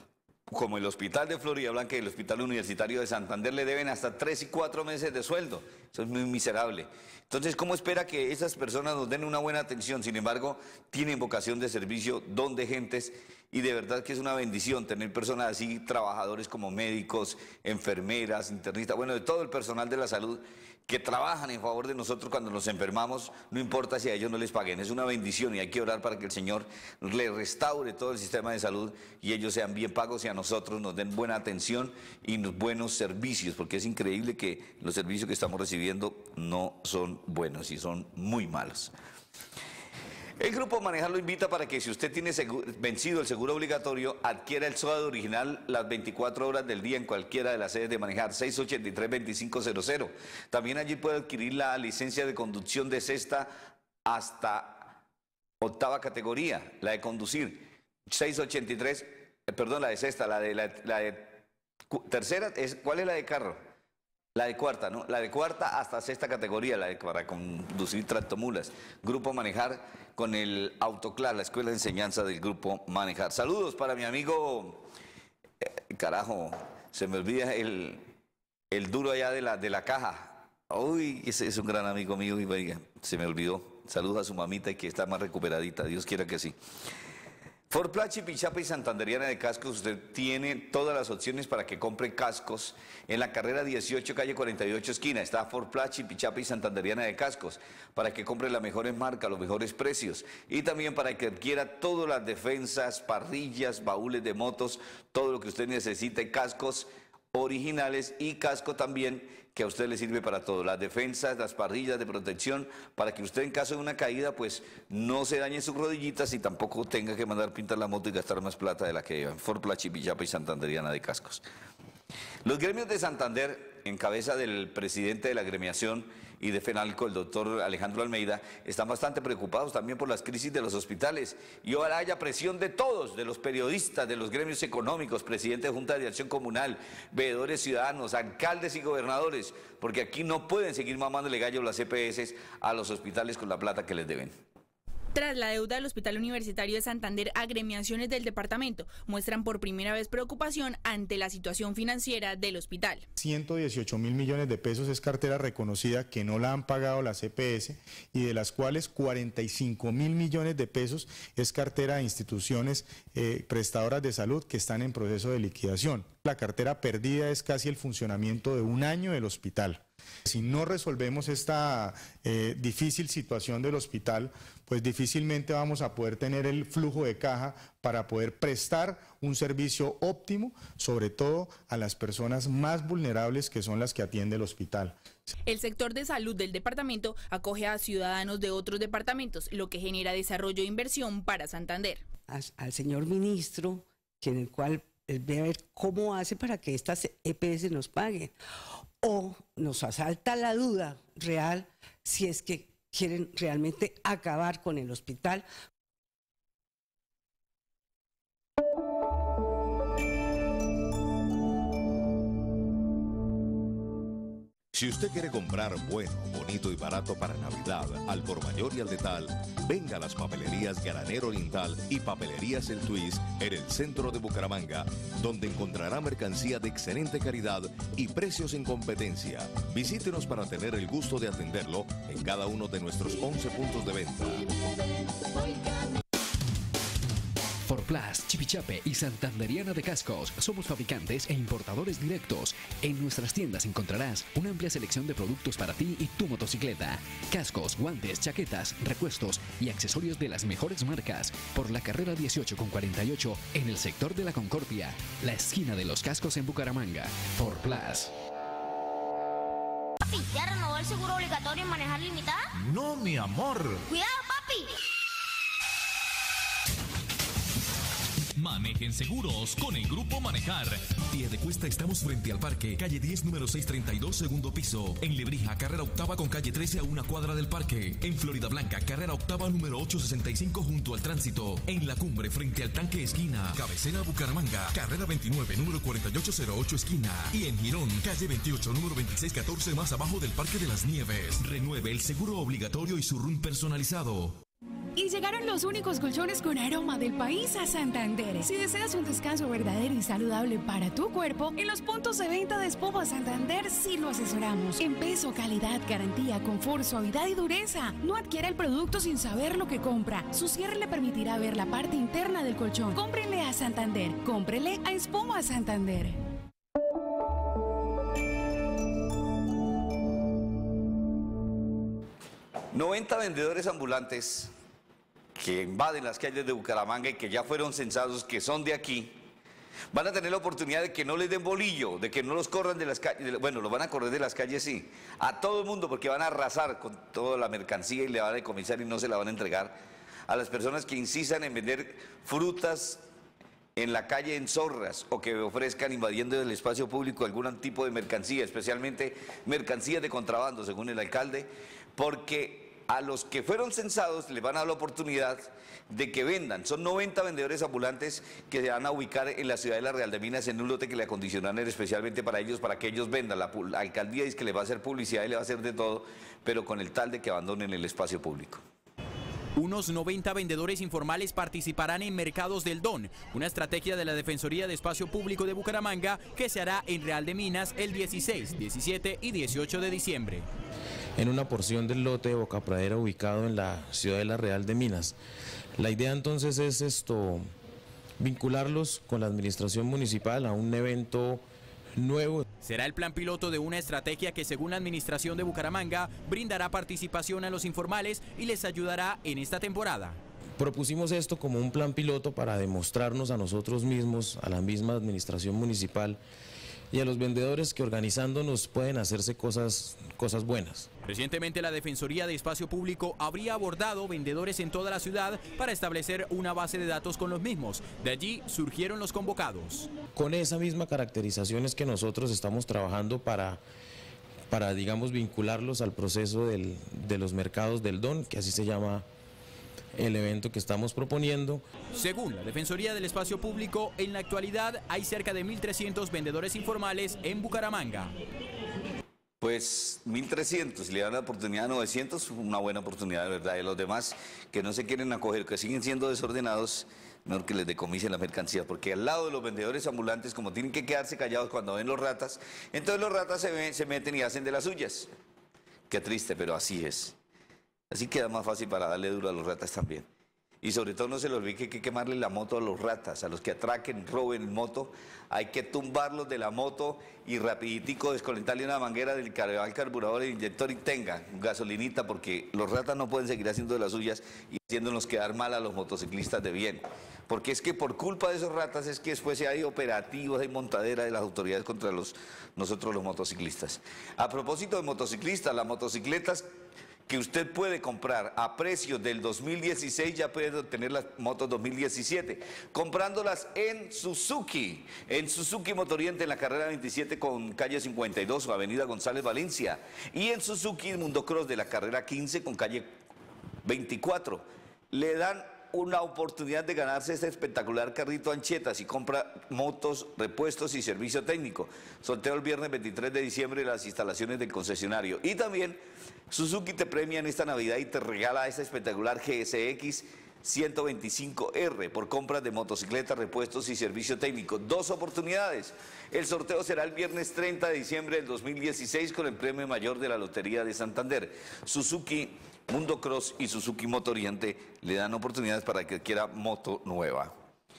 como el Hospital de Florida Blanca y el Hospital Universitario de Santander, le deben hasta tres y cuatro meses de sueldo. Eso es muy miserable. Entonces, ¿cómo espera que esas personas nos den una buena atención? Sin embargo, tienen vocación de servicio, don de gentes, y de verdad que es una bendición tener personas así, trabajadores como médicos, enfermeras, internistas, bueno, de todo el personal de la salud, que trabajan en favor de nosotros cuando nos enfermamos, no importa si a ellos no les paguen, es una bendición y hay que orar para que el Señor le restaure todo el sistema de salud y ellos sean bien pagos y a nosotros nos den buena atención y buenos servicios, porque es increíble que los servicios que estamos recibiendo no son buenos y son muy malos. El Grupo Manejar lo invita para que si usted tiene seguro, vencido el seguro obligatorio, adquiera el S O A D original las veinticuatro horas del día en cualquiera de las sedes de Manejar, seis ochenta y tres, veinticinco cero cero. También allí puede adquirir la licencia de conducción de sexta hasta octava categoría, la de conducir, seis ochenta y tres, eh, perdón, la de sexta, la de, la, la de tercera, es, ¿cuál es la de carro? La de cuarta, ¿no? La de cuarta hasta sexta categoría, la de para conducir tractomulas. Grupo Manejar con el Autoclass, la escuela de enseñanza del Grupo Manejar. Saludos para mi amigo, eh, carajo, se me olvida el, el duro allá de la, de la caja. Uy, ese es un gran amigo mío y vaya, se me olvidó. Saludos a su mamita y que está más recuperadita, Dios quiera que sí. Forplat, Chipichapa y Santanderiana de Cascos, usted tiene todas las opciones para que compre cascos en la carrera dieciocho, calle cuarenta y ocho, esquina. Está Forplat, Chipichapa y Santanderiana de Cascos, para que compre las mejores marcas, los mejores precios. Y también para que adquiera todas las defensas, parrillas, baúles de motos, todo lo que usted necesite, cascos originales y casco también que a usted le sirve para todo, las defensas, las parrillas de protección, para que usted en caso de una caída pues no se dañe sus rodillitas y tampoco tenga que mandar pintar la moto y gastar más plata de la que llevan. Forplat, Chipichapa y Santanderiana de Cascos. Los gremios de Santander, en cabeza del presidente de la agremiación y de FENALCO, el doctor Alejandro Almeida, están bastante preocupados también por las crisis de los hospitales y ahora haya presión de todos, de los periodistas, de los gremios económicos, presidente de Junta de Acción Comunal, veedores ciudadanos, alcaldes y gobernadores, porque aquí no pueden seguir mamándole gallo las E P S a los hospitales con la plata que les deben. Tras la deuda del Hospital Universitario de Santander, agremiaciones del departamento muestran por primera vez preocupación ante la situación financiera del hospital. ciento dieciocho mil millones de pesos es cartera reconocida que no la han pagado las E P S y de las cuales cuarenta y cinco mil millones de pesos es cartera de instituciones eh, prestadoras de salud que están en proceso de liquidación. La cartera perdida es casi el funcionamiento de un año del hospital. Si no resolvemos esta eh, difícil situación del hospital, pues difícilmente vamos a poder tener el flujo de caja para poder prestar un servicio óptimo, sobre todo a las personas más vulnerables que son las que atiende el hospital. El sector de salud del departamento acoge a ciudadanos de otros departamentos, lo que genera desarrollo e inversión para Santander. Al, al señor ministro, que en el cual él ve a ver cómo hace para que estas E P S nos paguen. O nos asalta la duda real si es que quieren realmente acabar con el hospital. Si usted quiere comprar bueno, bonito y barato para Navidad, al por mayor y al detal, venga a las papelerías Granero Oriental y Papelerías El Twist en el centro de Bucaramanga, donde encontrará mercancía de excelente calidad y precios en competencia. Visítenos para tener el gusto de atenderlo en cada uno de nuestros once puntos de venta. Forplat, Chipichape y Santanderiana de Cascos. Somos fabricantes e importadores directos. En nuestras tiendas encontrarás una amplia selección de productos para ti y tu motocicleta. Cascos, guantes, chaquetas, repuestos y accesorios de las mejores marcas. Por la carrera dieciocho con cuarenta y ocho en el sector de la Concordia, la esquina de los cascos en Bucaramanga. Forplat. Papi, ¿ya renovó el seguro obligatorio en Manejar Limitada? No, mi amor. ¡Cuidado, papi! Manejen seguros con el Grupo Manejar. Piedecuesta, estamos frente al parque, calle diez, número seiscientos treinta y dos, segundo piso. En Lebrija, carrera octava con calle trece a una cuadra del parque. En Florida Blanca, carrera octava, número ochocientos sesenta y cinco junto al tránsito. En La Cumbre, frente al tanque esquina. Cabecera Bucaramanga, carrera veintinueve, número cuarenta y ocho cero ocho esquina. Y en Girón, calle veintiocho, número veintiséis catorce más abajo del Parque de las Nieves. Renueve el seguro obligatorio y su R U N personalizado. Y llegaron los únicos colchones con aroma del país a Santander. Si deseas un descanso verdadero y saludable para tu cuerpo, en los puntos de venta de Espuma Santander sí lo asesoramos. En peso, calidad, garantía, confort, suavidad y dureza. No adquiera el producto sin saber lo que compra. Su cierre le permitirá ver la parte interna del colchón. Cómprele a Santander. Cómprele a Espuma Santander. noventa vendedores ambulantes que invaden las calles de Bucaramanga y que ya fueron censados, que son de aquí, van a tener la oportunidad de que no les den bolillo, de que no los corran de las calles. Bueno, los van a correr de las calles, sí, a todo el mundo, porque van a arrasar con toda la mercancía y le van a decomisar y no se la van a entregar a las personas que insistan en vender frutas en la calle en zorras o que ofrezcan invadiendo el espacio público algún tipo de mercancía, especialmente mercancías de contrabando, según el alcalde, porque a los que fueron censados les van a dar la oportunidad de que vendan. Son noventa vendedores ambulantes que se van a ubicar en la ciudad de La Real de Minas en un lote que le acondicionan especialmente para ellos, para que ellos vendan. La, la alcaldía dice que le va a hacer publicidad y le va a hacer de todo, pero con el tal de que abandonen el espacio público. Unos noventa vendedores informales participarán en Mercados del Don, una estrategia de la Defensoría de Espacio Público de Bucaramanga que se hará en Real de Minas el dieciséis, diecisiete y dieciocho de diciembre. En una porción del lote de Boca Pradera ubicado en la ciudad de La Real de Minas. La idea entonces es esto, vincularlos con la administración municipal a un evento nuevo. Será el plan piloto de una estrategia que, según la administración de Bucaramanga, brindará participación a los informales y les ayudará en esta temporada. Propusimos esto como un plan piloto para demostrarnos a nosotros mismos, a la misma administración municipal y a los vendedores que organizándonos pueden hacerse cosas, cosas buenas. Recientemente la Defensoría de Espacio Público habría abordado vendedores en toda la ciudad para establecer una base de datos con los mismos. De allí surgieron los convocados. Con esa misma caracterización es que nosotros estamos trabajando para, para digamos, vincularlos al proceso del, de los mercados del Don, que así se llama el evento que estamos proponiendo. Según la Defensoría del Espacio Público, en la actualidad hay cerca de mil trescientos vendedores informales en Bucaramanga. Pues mil trescientos, si le dan la oportunidad a novecientos, una buena oportunidad de verdad. Y los demás que no se quieren acoger, que siguen siendo desordenados, mejor que les decomisen la mercancía, porque al lado de los vendedores ambulantes, como tienen que quedarse callados cuando ven los ratas, entonces los ratas se, ven, se meten y hacen de las suyas. Qué triste, pero así es. Así queda más fácil para darle duro a los ratas también. Y sobre todo no se les olvide que hay que quemarle la moto a los ratas, a los que atraquen, roben moto, hay que tumbarlos de la moto y rapiditico desconectarle una manguera del carburador, el inyector y tenga gasolinita, porque los ratas no pueden seguir haciendo de las suyas y haciéndonos quedar mal a los motociclistas de bien. Porque es que por culpa de esos ratas es que después hay operativos, hay montadera de las autoridades contra los, nosotros los motociclistas. A propósito de motociclistas, las motocicletas que usted puede comprar a precios del dos mil dieciséis, ya puede obtener las motos dos mil diecisiete, comprándolas en Suzuki, en Suzuki Motoriente, en la carrera veintisiete con calle cincuenta y dos o avenida González Valencia, y en Suzuki Mundo Cross de la carrera quince con calle veinticuatro. Le dan una oportunidad de ganarse este espectacular carrito Ancheta si compra motos, repuestos y servicio técnico. Sorteo el viernes veintitrés de diciembre en las instalaciones del concesionario. Y también Suzuki te premia en esta Navidad y te regala este espectacular G S X ciento veinticinco R por compras de motocicletas, repuestos y servicio técnico. Dos oportunidades. El sorteo será el viernes treinta de diciembre del dos mil dieciséis con el premio mayor de la Lotería de Santander. Suzuki Mundo Cross y Suzuki Motoriente le dan oportunidades para que quiera moto nueva.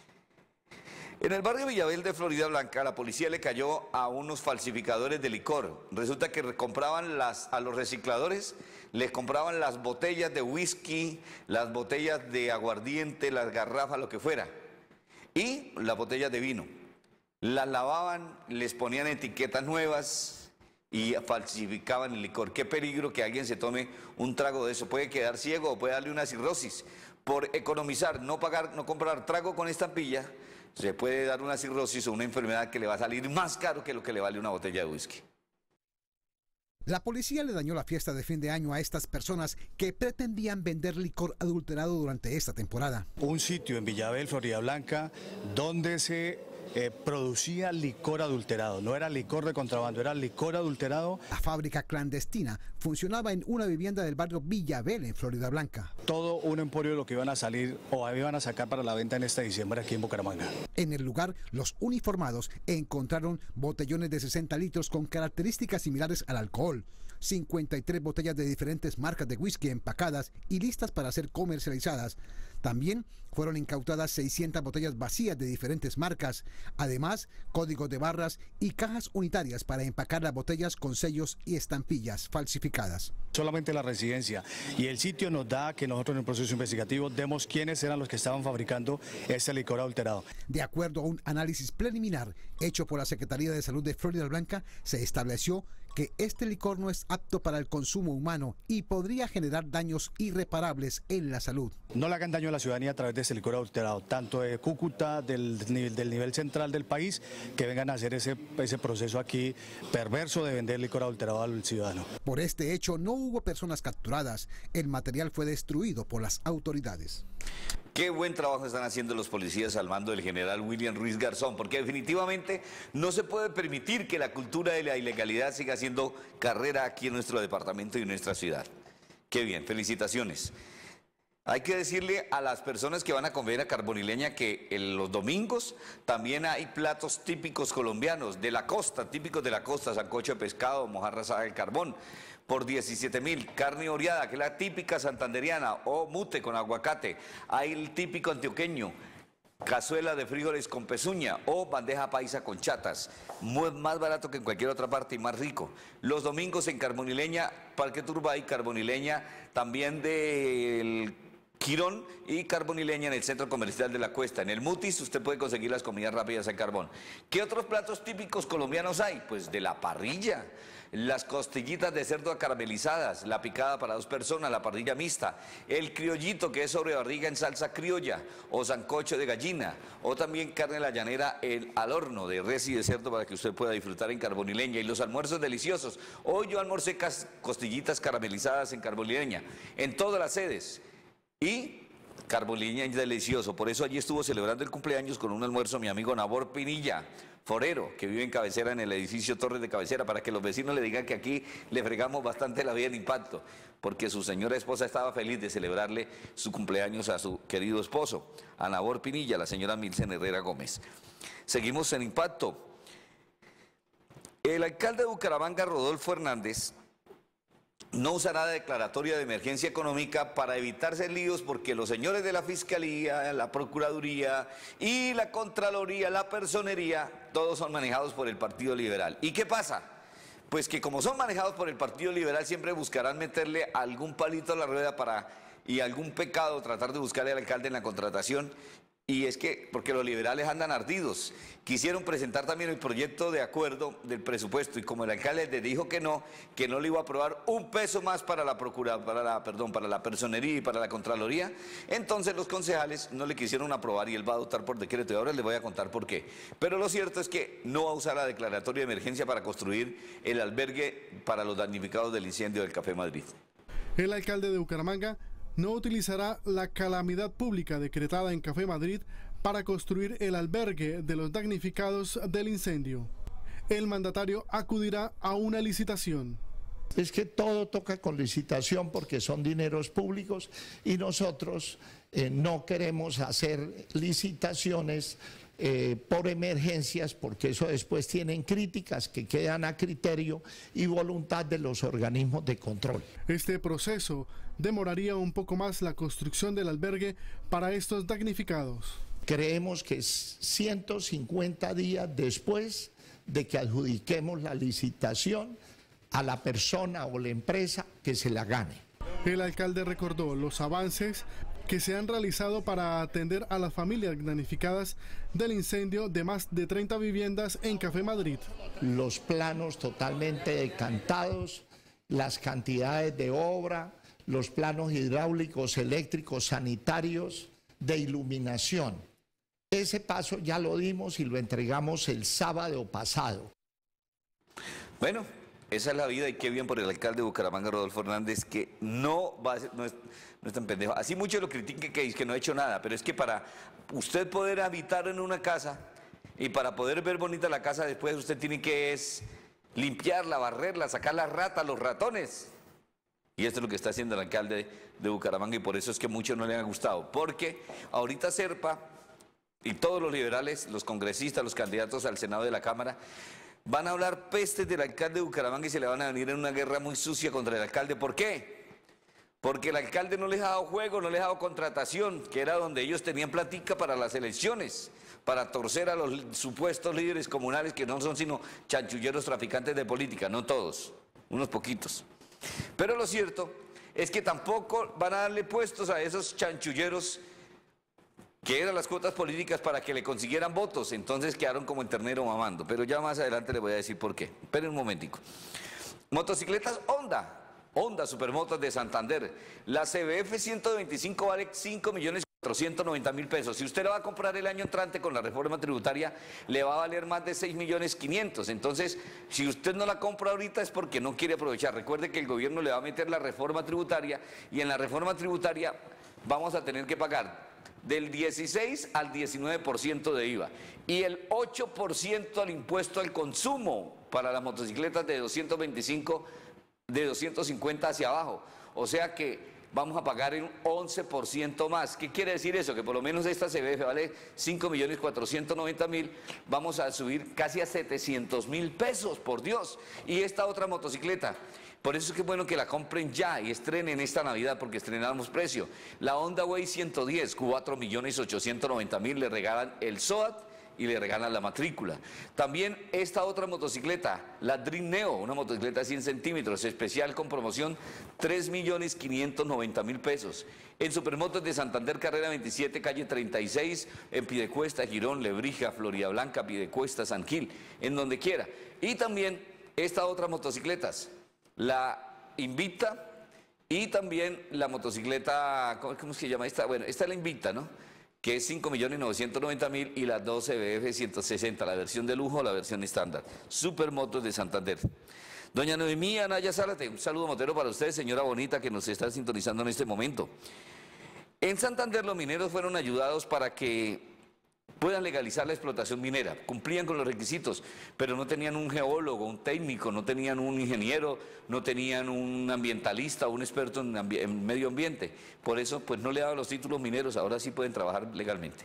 En el barrio Villabel de Florida Blanca, la policía le cayó a unos falsificadores de licor. Resulta que compraban las, a los recicladores, les compraban las botellas de whisky, las botellas de aguardiente, las garrafas, lo que fuera, y las botellas de vino. Las lavaban, les ponían etiquetas nuevas y falsificaban el licor. Qué peligro que alguien se tome un trago de eso. Puede quedar ciego o puede darle una cirrosis. Por economizar, no pagar, no comprar trago con estampilla, se puede dar una cirrosis o una enfermedad que le va a salir más caro que lo que le vale una botella de whisky. La policía le dañó la fiesta de fin de año a estas personas que pretendían vender licor adulterado durante esta temporada. Un sitio en Villabel, Florida Blanca, donde se eh, producía licor adulterado. No era licor de contrabando, era licor adulterado. La fábrica clandestina funcionaba en una vivienda del barrio Villavela, en Florida Blanca. Todo un emporio de lo que iban a salir o iban a sacar para la venta en este diciembre aquí en Bucaramanga. En el lugar, los uniformados encontraron botellones de sesenta litros con características similares al alcohol, cincuenta y tres botellas de diferentes marcas de whisky empacadas y listas para ser comercializadas. También fueron incautadas seiscientas botellas vacías de diferentes marcas, además códigos de barras y cajas unitarias para empacar las botellas con sellos y estampillas falsificadas. Solamente la residencia y el sitio nos da que nosotros en el proceso investigativo demos quiénes eran los que estaban fabricando ese licor adulterado. De acuerdo a un análisis preliminar hecho por la Secretaría de Salud de Florida Blanca, se estableció que este licor no es apto para el consumo humano y podría generar daños irreparables en la salud. No le hagan daño a la ciudadanía a través de este licor adulterado, tanto de Cúcuta, del nivel, del nivel central del país, que vengan a hacer ese, ese proceso aquí perverso de vender licor adulterado al ciudadano. Por este hecho no hubo personas capturadas, el material fue destruido por las autoridades. Qué buen trabajo están haciendo los policías al mando del general William Ruiz Garzón, porque definitivamente no se puede permitir que la cultura de la ilegalidad siga haciendo carrera aquí en nuestro departamento y en nuestra ciudad. Qué bien, felicitaciones. Hay que decirle a las personas que van a comer a Carbonileña que en los domingos también hay platos típicos colombianos, de la costa, típicos de la costa, sancocho de pescado, mojarra asada del carbón, por diecisiete mil, carne oreada, que es la típica santanderiana, o mute con aguacate, hay el típico antioqueño, cazuela de frijoles con pezuña o bandeja paisa con chatas, muy, más barato que en cualquier otra parte y más rico. Los domingos en Carbonileña, Parque Turbay, Carbonileña, también del Quirón y Carbonileña en el Centro Comercial de la Cuesta. En el Mutis usted puede conseguir las comidas rápidas en carbón. ¿Qué otros platos típicos colombianos hay? Pues de la parrilla. Las costillitas de cerdo caramelizadas, la picada para dos personas, la parrilla mixta, el criollito que es sobre barriga en salsa criolla, o sancocho de gallina, o también carne de la llanera el, al horno de res y de cerdo para que usted pueda disfrutar en Carbonileña. Y los almuerzos deliciosos. Hoy yo almorcé costillitas caramelizadas en Carbonileña, en todas las sedes. Y Carbonileña es delicioso, por eso allí estuvo celebrando el cumpleaños con un almuerzo mi amigo Nabor Pinilla, forero, que vive en Cabecera, en el edificio Torres de Cabecera, para que los vecinos le digan que aquí le fregamos bastante la vida en Impacto, porque su señora esposa estaba feliz de celebrarle su cumpleaños a su querido esposo, a Nabor Pinilla, la señora Milsen Herrera Gómez. Seguimos en Impacto. El alcalde de Bucaramanga, Rodolfo Hernández, no usará declaratoria de emergencia económica para evitarse líos, porque los señores de la Fiscalía, la Procuraduría y la Contraloría, la Personería, todos son manejados por el Partido Liberal. ¿Y qué pasa? Pues que como son manejados por el Partido Liberal, siempre buscarán meterle algún palito a la rueda para, y algún pecado, tratar de buscarle al alcalde en la contratación. Y es que, porque los liberales andan ardidos, quisieron presentar también el proyecto de acuerdo del presupuesto y como el alcalde les dijo que no, que no le iba a aprobar un peso más para la procura, para la, perdón, para la personería y para la Contraloría, entonces los concejales no le quisieron aprobar y él va a adoptar por decreto y ahora les voy a contar por qué. Pero lo cierto es que no va a usar la declaratoria de emergencia para construir el albergue para los damnificados del incendio del Café Madrid. El alcalde de Bucaramanga no utilizará la calamidad pública decretada en Café Madrid para construir el albergue de los damnificados del incendio. El mandatario acudirá a una licitación. Es que todo toca con licitación porque son dineros públicos y nosotros eh, no queremos hacer licitaciones Eh, por emergencias, porque eso después tienen críticas que quedan a criterio y voluntad de los organismos de control. Este proceso demoraría un poco más la construcción del albergue para estos damnificados. Creemos que es ciento cincuenta días después de que adjudiquemos la licitación a la persona o la empresa que se la gane. El alcalde recordó los avances que se han realizado para atender a las familias damnificadas del incendio de más de treinta viviendas en Café Madrid. Los planos totalmente decantados, las cantidades de obra, los planos hidráulicos, eléctricos, sanitarios, de iluminación. Ese paso ya lo dimos y lo entregamos el sábado pasado. Bueno, esa es la vida y qué bien por el alcalde de Bucaramanga, Rodolfo Hernández, que no va a ser, no es, no es tan pendejo. Así muchos lo critiquen que, que no ha hecho nada, pero es que para usted poder habitar en una casa Y para poder ver bonita la casa después usted tiene que es limpiarla, barrerla, sacar las ratas, los ratones. Y esto es lo que está haciendo el alcalde de Bucaramanga y por eso es que a muchos no le han gustado. Porque ahorita Serpa y todos los liberales, los congresistas, los candidatos al Senado de la Cámara, van a hablar pestes del alcalde de Bucaramanga y se le van a venir en una guerra muy sucia contra el alcalde. ¿Por qué? Porque el alcalde no les ha dado juego, no les ha dado contratación, que era donde ellos tenían platica para las elecciones, para torcer a los supuestos líderes comunales que no son sino chanchulleros traficantes de política, no todos, unos poquitos. Pero lo cierto es que tampoco van a darle puestos a esos chanchulleros que eran las cuotas políticas para que le consiguieran votos, entonces quedaron como en ternero mamando, pero ya más adelante les voy a decir por qué. Esperen un momentico. Motocicletas Honda. Honda Supermotos de Santander. La C B F ciento veinticinco vale cinco millones cuatrocientos noventa mil pesos. Si usted la va a comprar el año entrante con la reforma tributaria, le va a valer más de seis millones quinientos. Entonces, si usted no la compra ahorita es porque no quiere aprovechar. Recuerde que el gobierno le va a meter la reforma tributaria y en la reforma tributaria vamos a tener que pagar del dieciséis al diecinueve por ciento de I V A y el ocho por ciento al impuesto al consumo para las motocicletas de doscientos veinticinco de doscientos cincuenta hacia abajo, o sea que vamos a pagar un once por ciento más. ¿Qué quiere decir eso? Que por lo menos esta C B F vale cinco millones cuatrocientos noventa mil, vamos a subir casi a setecientos mil pesos, por Dios. Y esta otra motocicleta, por eso es que es bueno que la compren ya y estrenen esta Navidad, porque estrenamos precio. La Honda Way ciento diez, cuatro millones ochocientos noventa mil, le regalan el S O A T y le regalan la matrícula. También esta otra motocicleta, la Dream Neo, una motocicleta cien centímetros, especial con promoción, tres millones quinientos noventa mil pesos. En Supermotos de Santander, carrera veintisiete, calle treinta y seis, en Piedecuesta, Girón, Lebrija, Florida Blanca, Piedecuesta, San Gil, en donde quiera. Y también esta otra motocicletas, la Invicta y también la motocicleta, ¿cómo, cómo se llama esta? Bueno, esta es la Invicta, ¿no? Que es cinco millones novecientos noventa mil y las dos C B F ciento sesenta, la versión de lujo o la versión estándar. Supermotos de Santander. Doña Noemí Anaya Zárate, un saludo motero para usted, señora bonita que nos está sintonizando en este momento. En Santander los mineros fueron ayudados para que puedan legalizar la explotación minera, cumplían con los requisitos, pero no tenían un geólogo, un técnico, no tenían un ingeniero, no tenían un ambientalista, un experto en, en medio ambiente. Por eso, pues no le daban los títulos mineros, ahora sí pueden trabajar legalmente.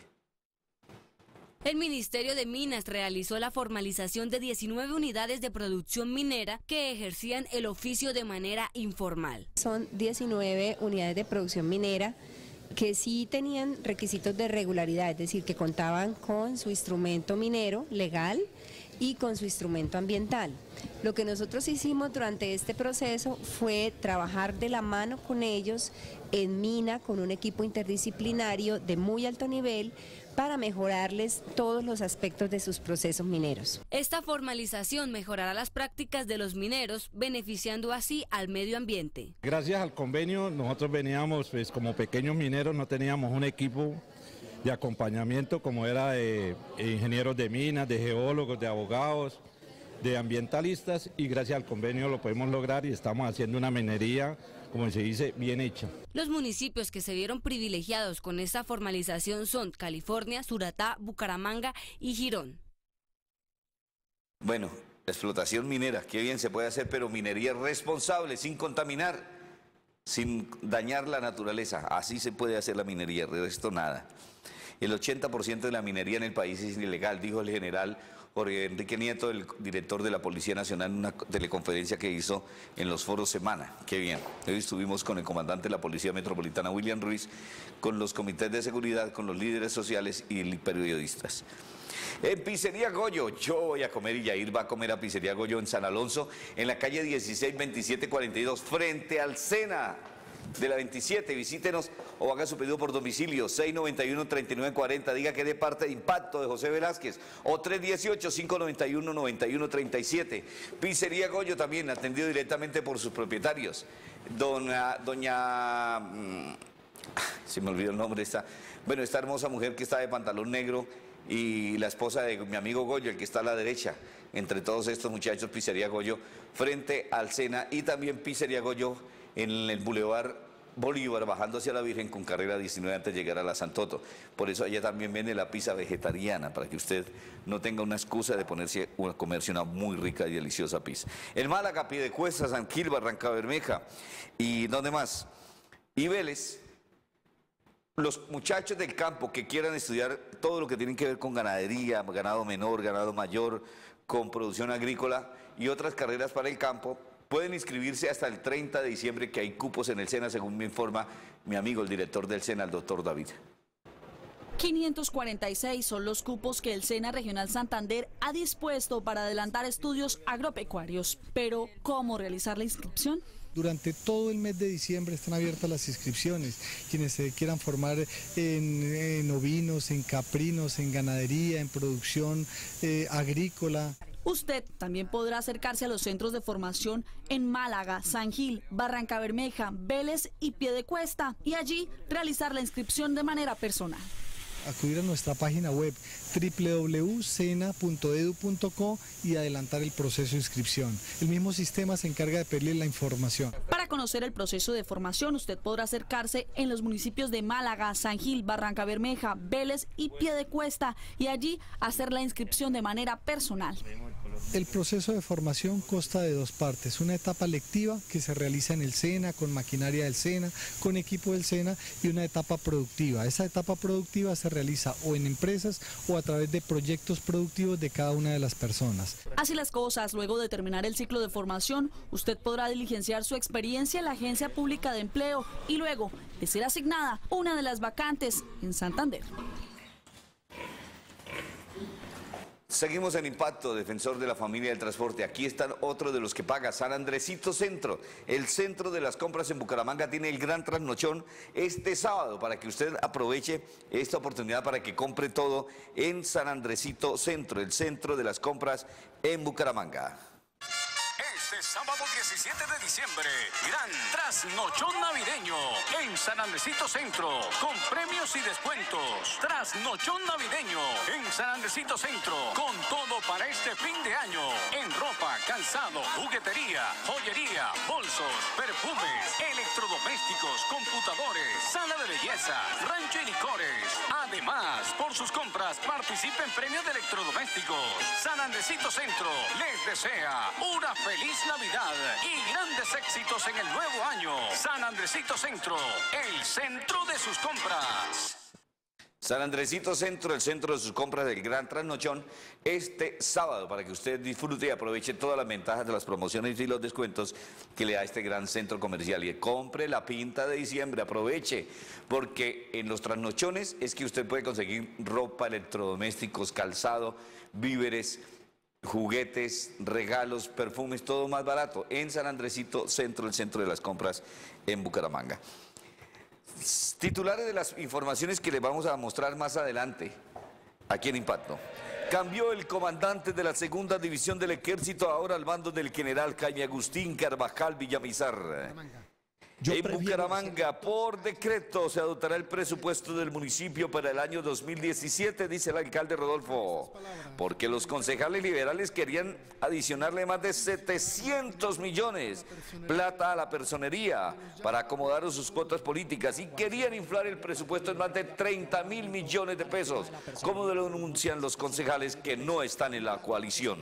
El Ministerio de Minas realizó la formalización de diecinueve unidades de producción minera que ejercían el oficio de manera informal. Son diecinueve unidades de producción minera que sí tenían requisitos de regularidad, es decir, que contaban con su instrumento minero legal y con su instrumento ambiental. Lo que nosotros hicimos durante este proceso fue trabajar de la mano con ellos en mina con un equipo interdisciplinario de muy alto nivel para mejorarles todos los aspectos de sus procesos mineros. Esta formalización mejorará las prácticas de los mineros, beneficiando así al medio ambiente. Gracias al convenio, nosotros veníamos pues, como pequeños mineros, no teníamos un equipo de acompañamiento como era de ingenieros de minas, de geólogos, de abogados, de ambientalistas, y gracias al convenio lo podemos lograr y estamos haciendo una minería, como se dice, bien hecha. Los municipios que se vieron privilegiados con esta formalización son California, Suratá, Bucaramanga y Girón. Bueno, la explotación minera, qué bien se puede hacer, pero minería responsable, sin contaminar, sin dañar la naturaleza. Así se puede hacer la minería, de esto nada. El ochenta por ciento de la minería en el país es ilegal, dijo el general Jorge Enrique Nieto, el director de la Policía Nacional, en una teleconferencia que hizo en los foros Semana. Qué bien. Hoy estuvimos con el comandante de la Policía Metropolitana, William Ruiz, con los comités de seguridad, con los líderes sociales y periodistas. En Pizzería Goyo, yo voy a comer y Yair va a comer a Pizzería Goyo en San Alonso, en la calle dieciséis veintisiete cuarenta y dos, frente al Sena de la veintisiete. Visítenos o haga su pedido por domicilio, seis noventa y uno, treinta y nueve cuarenta, diga que de parte de Impacto de José Velázquez, o tres dieciocho, cinco noventa y uno, noventa y uno treinta y siete. Pizzería Goyo también, atendido directamente por sus propietarios. Dona, doña... Mmm, se me olvidó el nombre de esta... Bueno, esta hermosa mujer que está de pantalón negro y la esposa de mi amigo Goyo, el que está a la derecha, entre todos estos muchachos, Pizzería Goyo, frente al Sena, y también Pizzería Goyo en el Boulevard Bolívar, bajando hacia la Virgen con carrera diecinueve antes de llegar a la Santoto. Por eso allá también viene la pizza vegetariana, para que usted no tenga una excusa de ponerse a comerse una muy rica y deliciosa pizza. En Málaga, Piedecuesta, San Gil, Barrancabermeja y ¿dónde más? Y Vélez. Los muchachos del campo que quieran estudiar todo lo que tiene que ver con ganadería, ganado menor, ganado mayor, con producción agrícola y otras carreras para el campo, pueden inscribirse hasta el treinta de diciembre, que hay cupos en el SENA, según me informa mi amigo, el director del SENA, el doctor David. quinientos cuarenta y seis son los cupos que el SENA Regional Santander ha dispuesto para adelantar estudios agropecuarios. Pero, ¿cómo realizar la inscripción? Durante todo el mes de diciembre están abiertas las inscripciones. Quienes se quieran formar en, en ovinos, en caprinos, en ganadería, en producción eh, agrícola. Usted también podrá acercarse a los centros de formación en Málaga, San Gil, Barrancabermeja, Vélez y Piedecuesta y allí realizar la inscripción de manera personal. Acudir a nuestra página web doble u doble u doble u punto sena punto edu punto co y adelantar el proceso de inscripción. El mismo sistema se encarga de pedirle la información. Para conocer el proceso de formación, usted podrá acercarse en los municipios de Málaga, San Gil, Barrancabermeja, Vélez y Piedecuesta y allí hacer la inscripción de manera personal. El proceso de formación consta de dos partes, una etapa lectiva que se realiza en el SENA, con maquinaria del SENA, con equipo del SENA y una etapa productiva. Esa etapa productiva se realiza o en empresas o a través de proyectos productivos de cada una de las personas. Así las cosas, luego de terminar el ciclo de formación, usted podrá diligenciar su experiencia en la Agencia Pública de Empleo y luego de ser asignada una de las vacantes en Santander. Seguimos en Impacto, defensor de la familia del transporte. Aquí están otro de los que paga, San Andresito Centro. El centro de las compras en Bucaramanga tiene el gran trasnochón este sábado para que usted aproveche esta oportunidad para que compre todo en San Andresito Centro, el centro de las compras en Bucaramanga. Este sábado diecisiete de diciembre, gran trasnochón navideño en San Andresito Centro, con premios y descuentos. Trasnochón navideño en San Andresito Centro, con todo para este fin de año, en ropa, calzado, juguetería, joyería, bolsos, perfumes, electrodomésticos, computadores, sala de belleza, rancho y licores. Además, por sus compras participe en premios de electrodomésticos. San Andresito Centro les desea una feliz Navidad y grandes éxitos en el nuevo año. San Andresito Centro, el centro de sus compras. San Andresito Centro, el centro de sus compras del gran trasnochón, este sábado, para que usted disfrute y aproveche todas las ventajas de las promociones y los descuentos que le da este gran centro comercial. Y compre la pinta de diciembre, aproveche, porque en los trasnochones es que usted puede conseguir ropa, electrodomésticos, calzado, víveres, juguetes, regalos, perfumes, todo más barato en San Andresito Centro, el centro de las compras en Bucaramanga. Titulares de las informaciones que les vamos a mostrar más adelante aquí en Impacto. Cambió el comandante de la segunda división del ejército, ahora al mando del general Jaime Agustín Carvajal Villamizar. Yo en Bucaramanga, por decreto, se adoptará el presupuesto del municipio para el año dos mil diecisiete, dice el alcalde Rodolfo, porque los concejales liberales querían adicionarle más de setecientos millones, plata a la personería, para acomodar sus cuotas políticas, y querían inflar el presupuesto en más de treinta mil millones de pesos, como lo denuncian los concejales que no están en la coalición.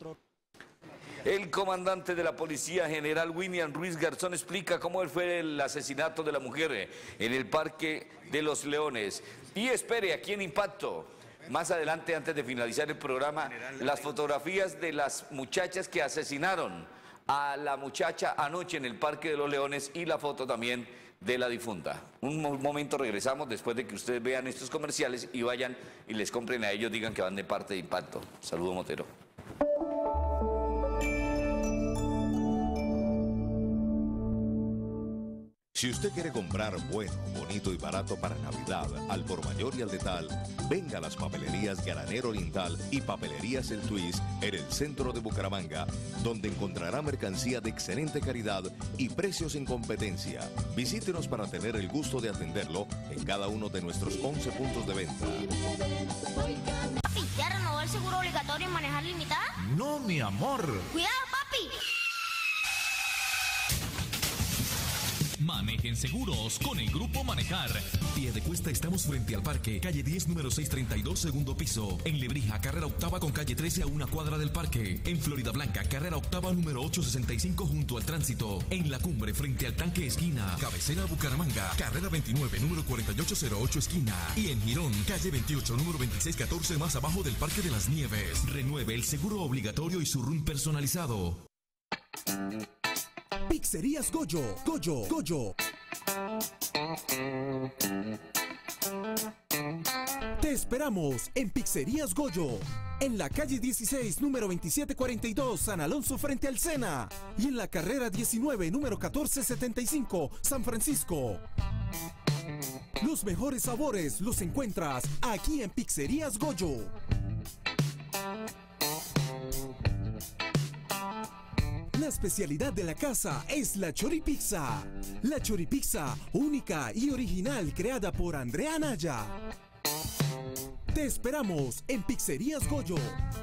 El comandante de la Policía General William Ruiz Garzón explica cómo fue el asesinato de la mujer en el Parque de los Leones. Y espere aquí en Impacto, más adelante, antes de finalizar el programa, las fotografías de las muchachas que asesinaron a la muchacha anoche en el Parque de los Leones y la foto también de la difunta. Un momento, regresamos después de que ustedes vean estos comerciales y vayan y les compren a ellos, digan que van de parte de Impacto. Saludo, Motero. Si usted quiere comprar bueno, bonito y barato para Navidad, al por mayor y al detal, venga a las papelerías Granero Oriental y Papelerías El Twist en el centro de Bucaramanga, donde encontrará mercancía de excelente calidad y precios en competencia. Visítenos para tener el gusto de atenderlo en cada uno de nuestros once puntos de venta. Papi, ¿ya renovó el seguro obligatorio en manejar limitada? No, mi amor. ¡Cuidado, papi! Manejen seguros con el Grupo Manejar. Piedecuesta estamos frente al parque, calle diez, número seiscientos treinta y dos, segundo piso. En Lebrija, carrera octava con calle trece a una cuadra del parque. En Florida Blanca, carrera octava número ochocientos sesenta y cinco junto al tránsito. En La Cumbre, frente al tanque esquina. Cabecera Bucaramanga, carrera veintinueve, número cuarenta y ocho cero ocho esquina. Y en Girón, calle veintiocho, número veintiséis catorce más abajo del Parque de las Nieves. Renueve el seguro obligatorio y su R U N personalizado. Pizzerías Goyo, Goyo, Goyo. Te esperamos en Pizzerías Goyo, en la calle dieciséis, número veintisiete cuarenta y dos, San Alonso frente al Sena, y en la carrera diecinueve, número catorce setenta y cinco, San Francisco. Los mejores sabores los encuentras aquí en Pizzerías Goyo. La especialidad de la casa es la choripizza. La choripizza única y original creada por Andrea Anaya. Te esperamos en Pizzerías Goyo.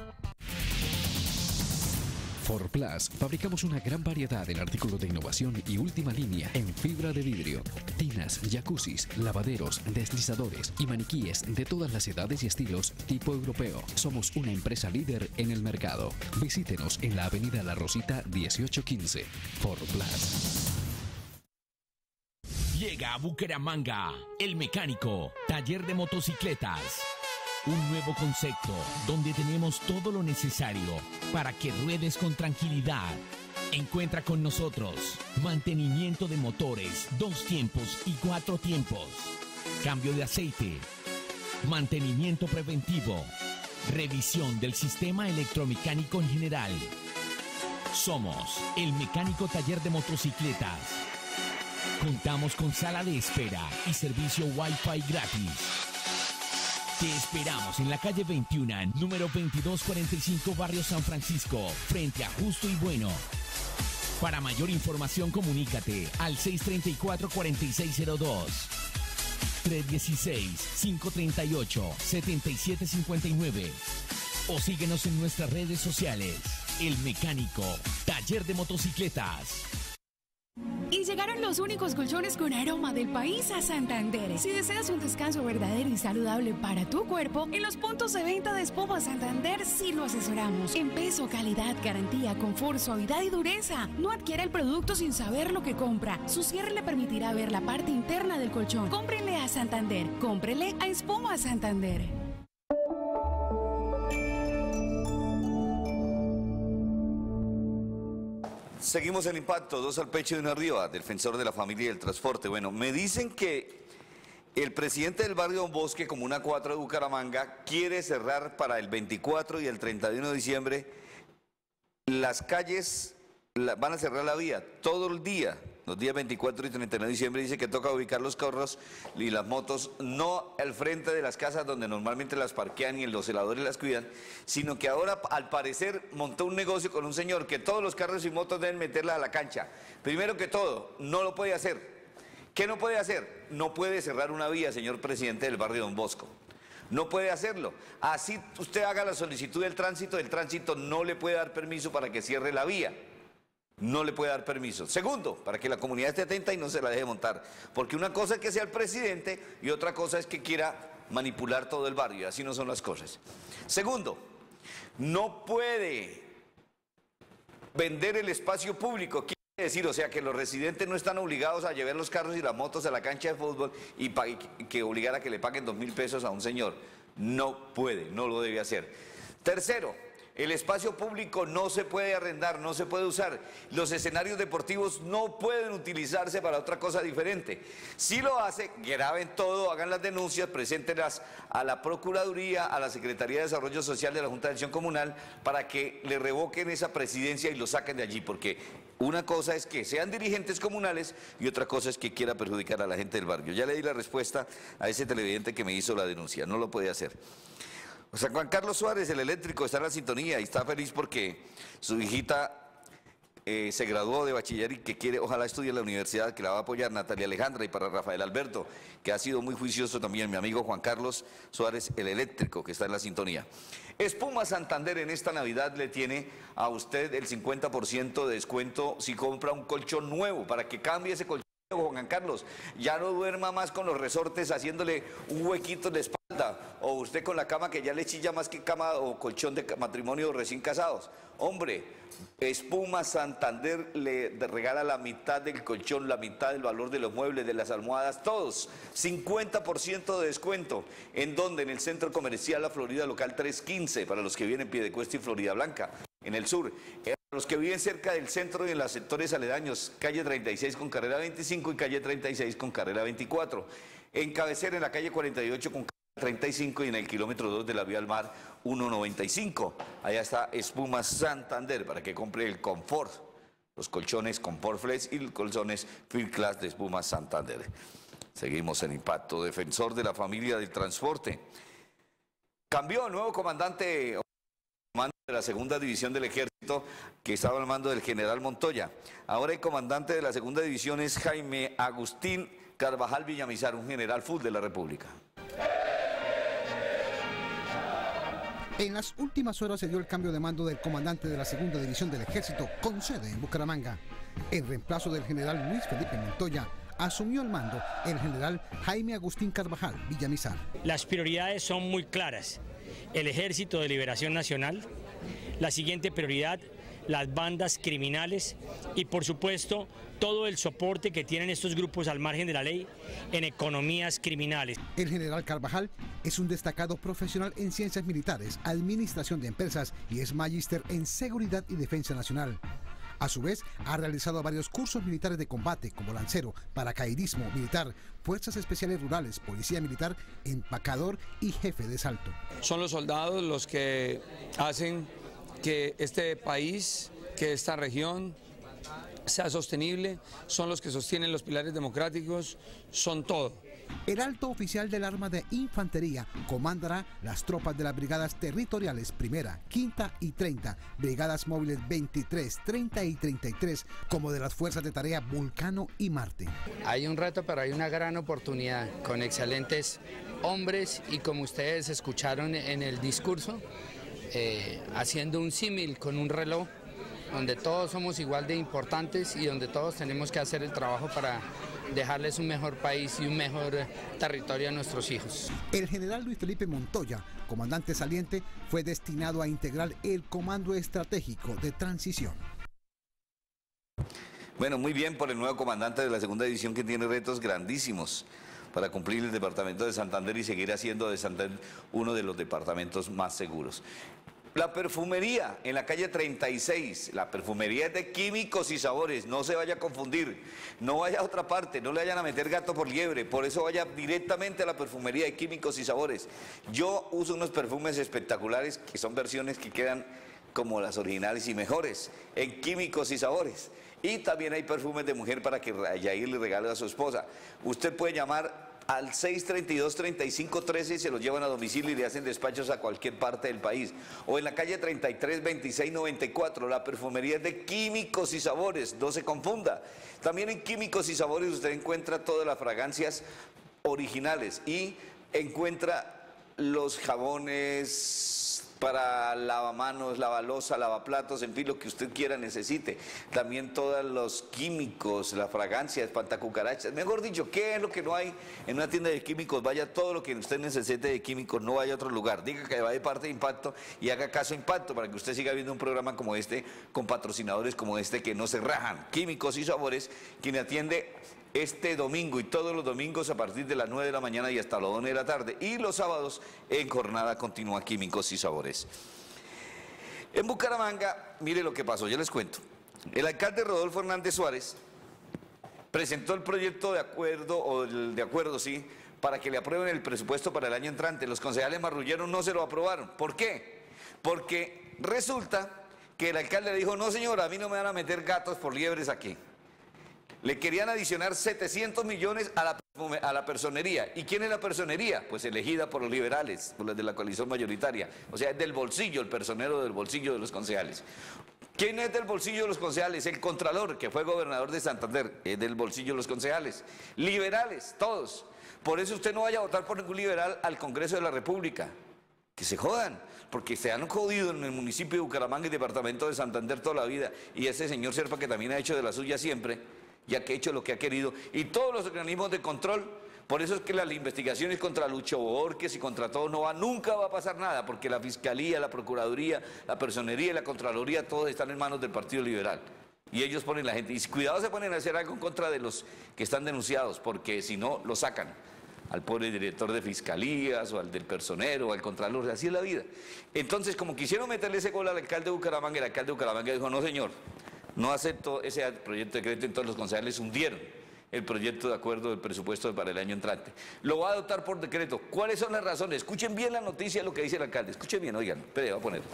Forplas, fabricamos una gran variedad en artículos de innovación y última línea en fibra de vidrio, tinas, jacuzzis, lavaderos, deslizadores y maniquíes de todas las edades y estilos tipo europeo. Somos una empresa líder en el mercado. Visítenos en la avenida La Rosita dieciocho quince. Forplas. Llega a Bucaramanga, El Mecánico, taller de motocicletas. Un nuevo concepto donde tenemos todo lo necesario para que ruedes con tranquilidad. Encuentra con nosotros mantenimiento de motores, dos tiempos y cuatro tiempos, cambio de aceite, mantenimiento preventivo, revisión del sistema electromecánico en general. Somos El Mecánico Taller de Motocicletas. Contamos con sala de espera y servicio Wi-Fi gratis. Te esperamos en la calle veintiuno, número veintidós cuarenta y cinco, barrio San Francisco, frente a Justo y Bueno. Para mayor información, comunícate al seis treinta y cuatro, cuarenta y seis cero dos, tres dieciséis, cinco treinta y ocho, setenta y siete cincuenta y nueve o síguenos en nuestras redes sociales. El Mecánico, taller de motocicletas. Y llegaron los únicos colchones con aroma del país a Santander. Si deseas un descanso verdadero y saludable para tu cuerpo, en los puntos de venta de Espuma Santander sí lo asesoramos. En peso, calidad, garantía, confort, suavidad y dureza. No adquiera el producto sin saber lo que compra. Su cierre le permitirá ver la parte interna del colchón. Cómprele a Santander. Cómprele a Espuma Santander. Seguimos en Impacto, dos al pecho y uno arriba, defensor de la familia y el transporte. Bueno, me dicen que el presidente del barrio Don Bosque, Comuna cuatro de Bucaramanga, quiere cerrar para el veinticuatro y el treinta y uno de diciembre las calles, la, van a cerrar la vía todo el día. Los días veinticuatro y treinta y uno de diciembre dice que toca ubicar los carros y las motos no al frente de las casas donde normalmente las parquean y los celadores las cuidan, sino que ahora al parecer montó un negocio con un señor que todos los carros y motos deben meterlas a la cancha. Primero que todo, no lo puede hacer. ¿Qué no puede hacer? No puede cerrar una vía, señor presidente del barrio Don Bosco. No puede hacerlo. Así usted haga la solicitud del tránsito, el tránsito no le puede dar permiso para que cierre la vía. No le puede dar permiso. Segundo, para que la comunidad esté atenta y no se la deje montar. Porque una cosa es que sea el presidente y otra cosa es que quiera manipular todo el barrio. Así no son las cosas. Segundo, no puede vender el espacio público. Quiere decir, o sea, que los residentes no están obligados a llevar los carros y las motos a la cancha de fútbol y que obligar a que le paguen dos mil pesos a un señor. No puede, no lo debe hacer. Tercero, el espacio público no se puede arrendar, no se puede usar. Los escenarios deportivos no pueden utilizarse para otra cosa diferente. Si lo hace, graben todo, hagan las denuncias, preséntenlas a la Procuraduría, a la Secretaría de Desarrollo Social de la Junta de Acción Comunal, para que le revoquen esa presidencia y lo saquen de allí, porque una cosa es que sean dirigentes comunales y otra cosa es que quiera perjudicar a la gente del barrio. Ya le di la respuesta a ese televidente que me hizo la denuncia, no lo puede hacer. O sea, Juan Carlos Suárez, el eléctrico, está en la sintonía y está feliz porque su hijita eh, se graduó de bachiller y que quiere, ojalá estudie en la universidad, que la va a apoyar Natalia Alejandra, y para Rafael Alberto, que ha sido muy juicioso también, mi amigo Juan Carlos Suárez, el eléctrico, que está en la sintonía. Espuma Santander en esta Navidad le tiene a usted el cincuenta por ciento de descuento si compra un colchón nuevo, para que cambie ese colchón Juan Carlos, ya no duerma más con los resortes haciéndole un huequito de espalda, o usted con la cama que ya le chilla más que cama o colchón de matrimonio recién casados. Hombre, Espuma Santander le regala la mitad del colchón, la mitad del valor de los muebles, de las almohadas, todos, cincuenta por ciento de descuento. ¿En dónde? En el Centro Comercial La Florida, local trescientos quince, para los que vienen Piedecuesta y Florida Blanca, en el sur. Para los que viven cerca del centro y en los sectores aledaños, calle treinta y seis con carrera veinticinco y calle treinta y seis con carrera veinticuatro. En cabecera, en la calle cuarenta y ocho con treinta y cinco y en el kilómetro dos de la vía al mar ciento noventa y cinco. Allá está Espuma Santander para que compre el confort, los colchones Confort Flex y los colchones Field Class de Espuma Santander. Seguimos en Impacto. Defensor de la familia del transporte. Cambió el nuevo comandante de la segunda división del ejército, que estaba al mando del general Montoya. Ahora el comandante de la segunda división es Jaime Agustín Carvajal Villamizar, un general full de la República. En las últimas horas se dio el cambio de mando del comandante de la segunda división del ejército, con sede en Bucaramanga. En reemplazo del general Luis Felipe Montoya, asumió el mando el general Jaime Agustín Carvajal Villamizar. Las prioridades son muy claras. El Ejército de Liberación Nacional, la siguiente prioridad, las bandas criminales y por supuesto todo el soporte que tienen estos grupos al margen de la ley en economías criminales. El general Carvajal es un destacado profesional en ciencias militares, administración de empresas y es magíster en seguridad y defensa nacional. A su vez, ha realizado varios cursos militares de combate como lancero, paracaidismo militar, fuerzas especiales rurales, policía militar, empacador y jefe de salto. Son los soldados los que hacen que este país, que esta región sea sostenible, son los que sostienen los pilares democráticos, son todo. El alto oficial del arma de infantería comandará las tropas de las brigadas territoriales primera, quinta y treinta, brigadas móviles veintitrés, treinta y treinta y tres, como de las fuerzas de tarea Vulcano y Marte. Hay un reto, pero hay una gran oportunidad con excelentes hombres y como ustedes escucharon en el discurso, eh, haciendo un símil con un reloj, donde todos somos igual de importantes y donde todos tenemos que hacer el trabajo para dejarles un mejor país y un mejor territorio a nuestros hijos. El general Luis Felipe Montoya, comandante saliente, fue destinado a integrar el Comando Estratégico de Transición. Bueno, muy bien por el nuevo comandante de la segunda división, que tiene retos grandísimos para cumplir el departamento de Santander y seguir haciendo de Santander uno de los departamentos más seguros. La perfumería en la calle treinta y seis, la perfumería es de químicos y sabores, no se vaya a confundir, no vaya a otra parte, no le vayan a meter gato por liebre, por eso vaya directamente a la perfumería de químicos y sabores. Yo uso unos perfumes espectaculares que son versiones que quedan como las originales y mejores, en químicos y sabores. Y también hay perfumes de mujer para que Yair le regale a su esposa. Usted puede llamar al seis treinta y dos, treinta y cinco trece y se los llevan a domicilio y le hacen despachos a cualquier parte del país. O en la calle treinta y tres, veintiséis, noventa y cuatro, la perfumería es de químicos y sabores, no se confunda. También en químicos y sabores usted encuentra todas las fragancias originales y encuentra los jabones para lavamanos, lavalosa, lavaplatos, en fin, lo que usted quiera, necesite. También todos los químicos, las fragancias, pantacucarachas. Mejor dicho, ¿qué es lo que no hay en una tienda de químicos? Vaya todo lo que usted necesite de químicos, no vaya a otro lugar. Diga que va de parte de Impacto y haga caso a Impacto para que usted siga viendo un programa como este, con patrocinadores como este que no se rajan. Químicos y Sabores, quien atiende este domingo y todos los domingos a partir de las nueve de la mañana y hasta las una de la tarde. Y los sábados en jornada continua Químicos y Sabores. En Bucaramanga, mire lo que pasó, yo les cuento. El alcalde Rodolfo Hernández Suárez presentó el proyecto de acuerdo, o el de acuerdo, sí, para que le aprueben el presupuesto para el año entrante. Los concejales marrulleros no se lo aprobaron. ¿Por qué? Porque resulta que el alcalde le dijo, no señora, a mí no me van a meter gatos por liebres aquí. Le querían adicionar setecientos millones a la, a la personería. ¿Y quién es la personería? Pues elegida por los liberales, por los de la coalición mayoritaria. O sea, es del bolsillo, el personero del bolsillo de los concejales. ¿Quién es del bolsillo de los concejales? El Contralor, que fue gobernador de Santander, es del bolsillo de los concejales. Liberales, todos. Por eso usted no vaya a votar por ningún liberal al Congreso de la República. Que se jodan, porque se han jodido en el municipio de Bucaramanga y departamento de Santander toda la vida. Y ese señor Serpa, que también ha hecho de la suya siempre, ya que ha hecho lo que ha querido, y todos los organismos de control. Por eso es que las investigaciones contra Lucho Borges y contra todo no va, nunca va a pasar nada, porque la Fiscalía, la Procuraduría, la Personería y la Contraloría, todos están en manos del Partido Liberal. Y ellos ponen la gente, y cuidado se ponen a hacer algo en contra de los que están denunciados, porque si no, lo sacan. Al pobre director de Fiscalías, o al del Personero, o al Contralor, así es la vida. Entonces, como quisieron meterle ese gol al alcalde de Bucaramanga, el alcalde de Bucaramanga dijo, no señor, no acepto ese proyecto de decreto, entonces los concejales hundieron el proyecto de acuerdo del presupuesto para el año entrante. Lo va a adoptar por decreto. ¿Cuáles son las razones? Escuchen bien la noticia, lo que dice el alcalde. Escuchen bien, oigan, espere, voy a poner.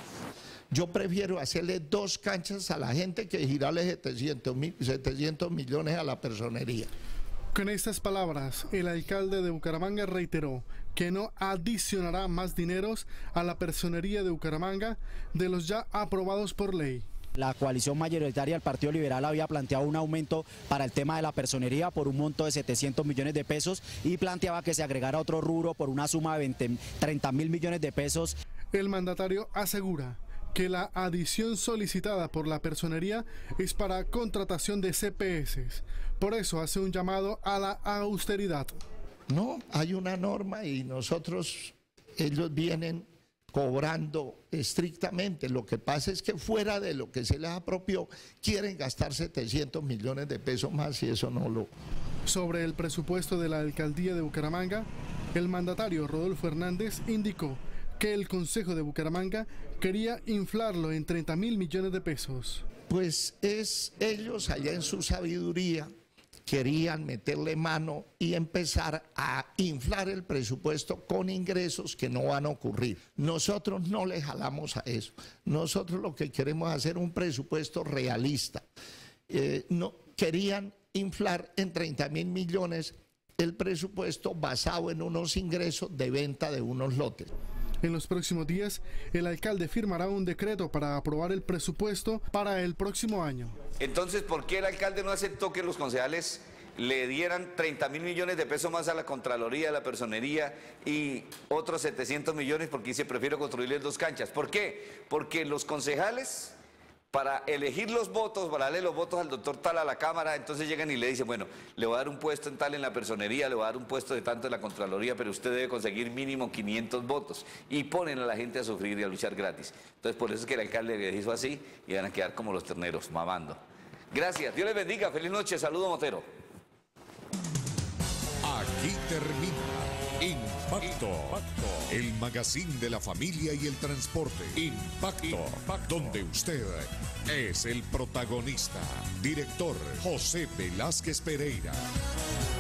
Yo prefiero hacerle dos canchas a la gente que girarle setecientos millones a la personería. Con estas palabras, el alcalde de Bucaramanga reiteró que no adicionará más dineros a la personería de Bucaramanga de los ya aprobados por ley. La coalición mayoritaria del Partido Liberal había planteado un aumento para el tema de la personería por un monto de setecientos millones de pesos y planteaba que se agregara otro rubro por una suma de veinte, treinta mil millones de pesos. El mandatario asegura que la adición solicitada por la personería es para contratación de C P S. Por eso hace un llamado a la austeridad. No, hay una norma y nosotros, ellos vienen cobrando estrictamente. Lo que pasa es que fuera de lo que se les apropió, quieren gastar setecientos millones de pesos más y eso no lo... Sobre el presupuesto de la alcaldía de Bucaramanga, el mandatario Rodolfo Hernández indicó que el Consejo de Bucaramanga quería inflarlo en treinta mil millones de pesos. Pues es ellos allá en su sabiduría querían meterle mano y empezar a inflar el presupuesto con ingresos que no van a ocurrir. Nosotros no le jalamos a eso. Nosotros lo que queremos es hacer un presupuesto realista. Eh, no, querían inflar en treinta mil millones el presupuesto basado en unos ingresos de venta de unos lotes. En los próximos días, el alcalde firmará un decreto para aprobar el presupuesto para el próximo año. Entonces, ¿por qué el alcalde no aceptó que los concejales le dieran treinta mil millones de pesos más a la Contraloría, a la Personería y otros setecientos millones? Porque dice, prefiero construirles dos canchas. ¿Por qué? Porque los concejales, para elegir los votos, para darle los votos al doctor tal a la Cámara, entonces llegan y le dicen, bueno, le voy a dar un puesto en tal en la Personería, le voy a dar un puesto de tanto en la Contraloría, pero usted debe conseguir mínimo quinientos votos. Y ponen a la gente a sufrir y a luchar gratis. Entonces, por eso es que el alcalde le hizo así y van a quedar como los terneros, mamando. Gracias, Dios les bendiga, feliz noche, saludo Motero. Aquí termina Impacto, el magazine de la familia y el transporte. Impacto, Impacto, donde usted es el protagonista. Director José Velázquez Pereira.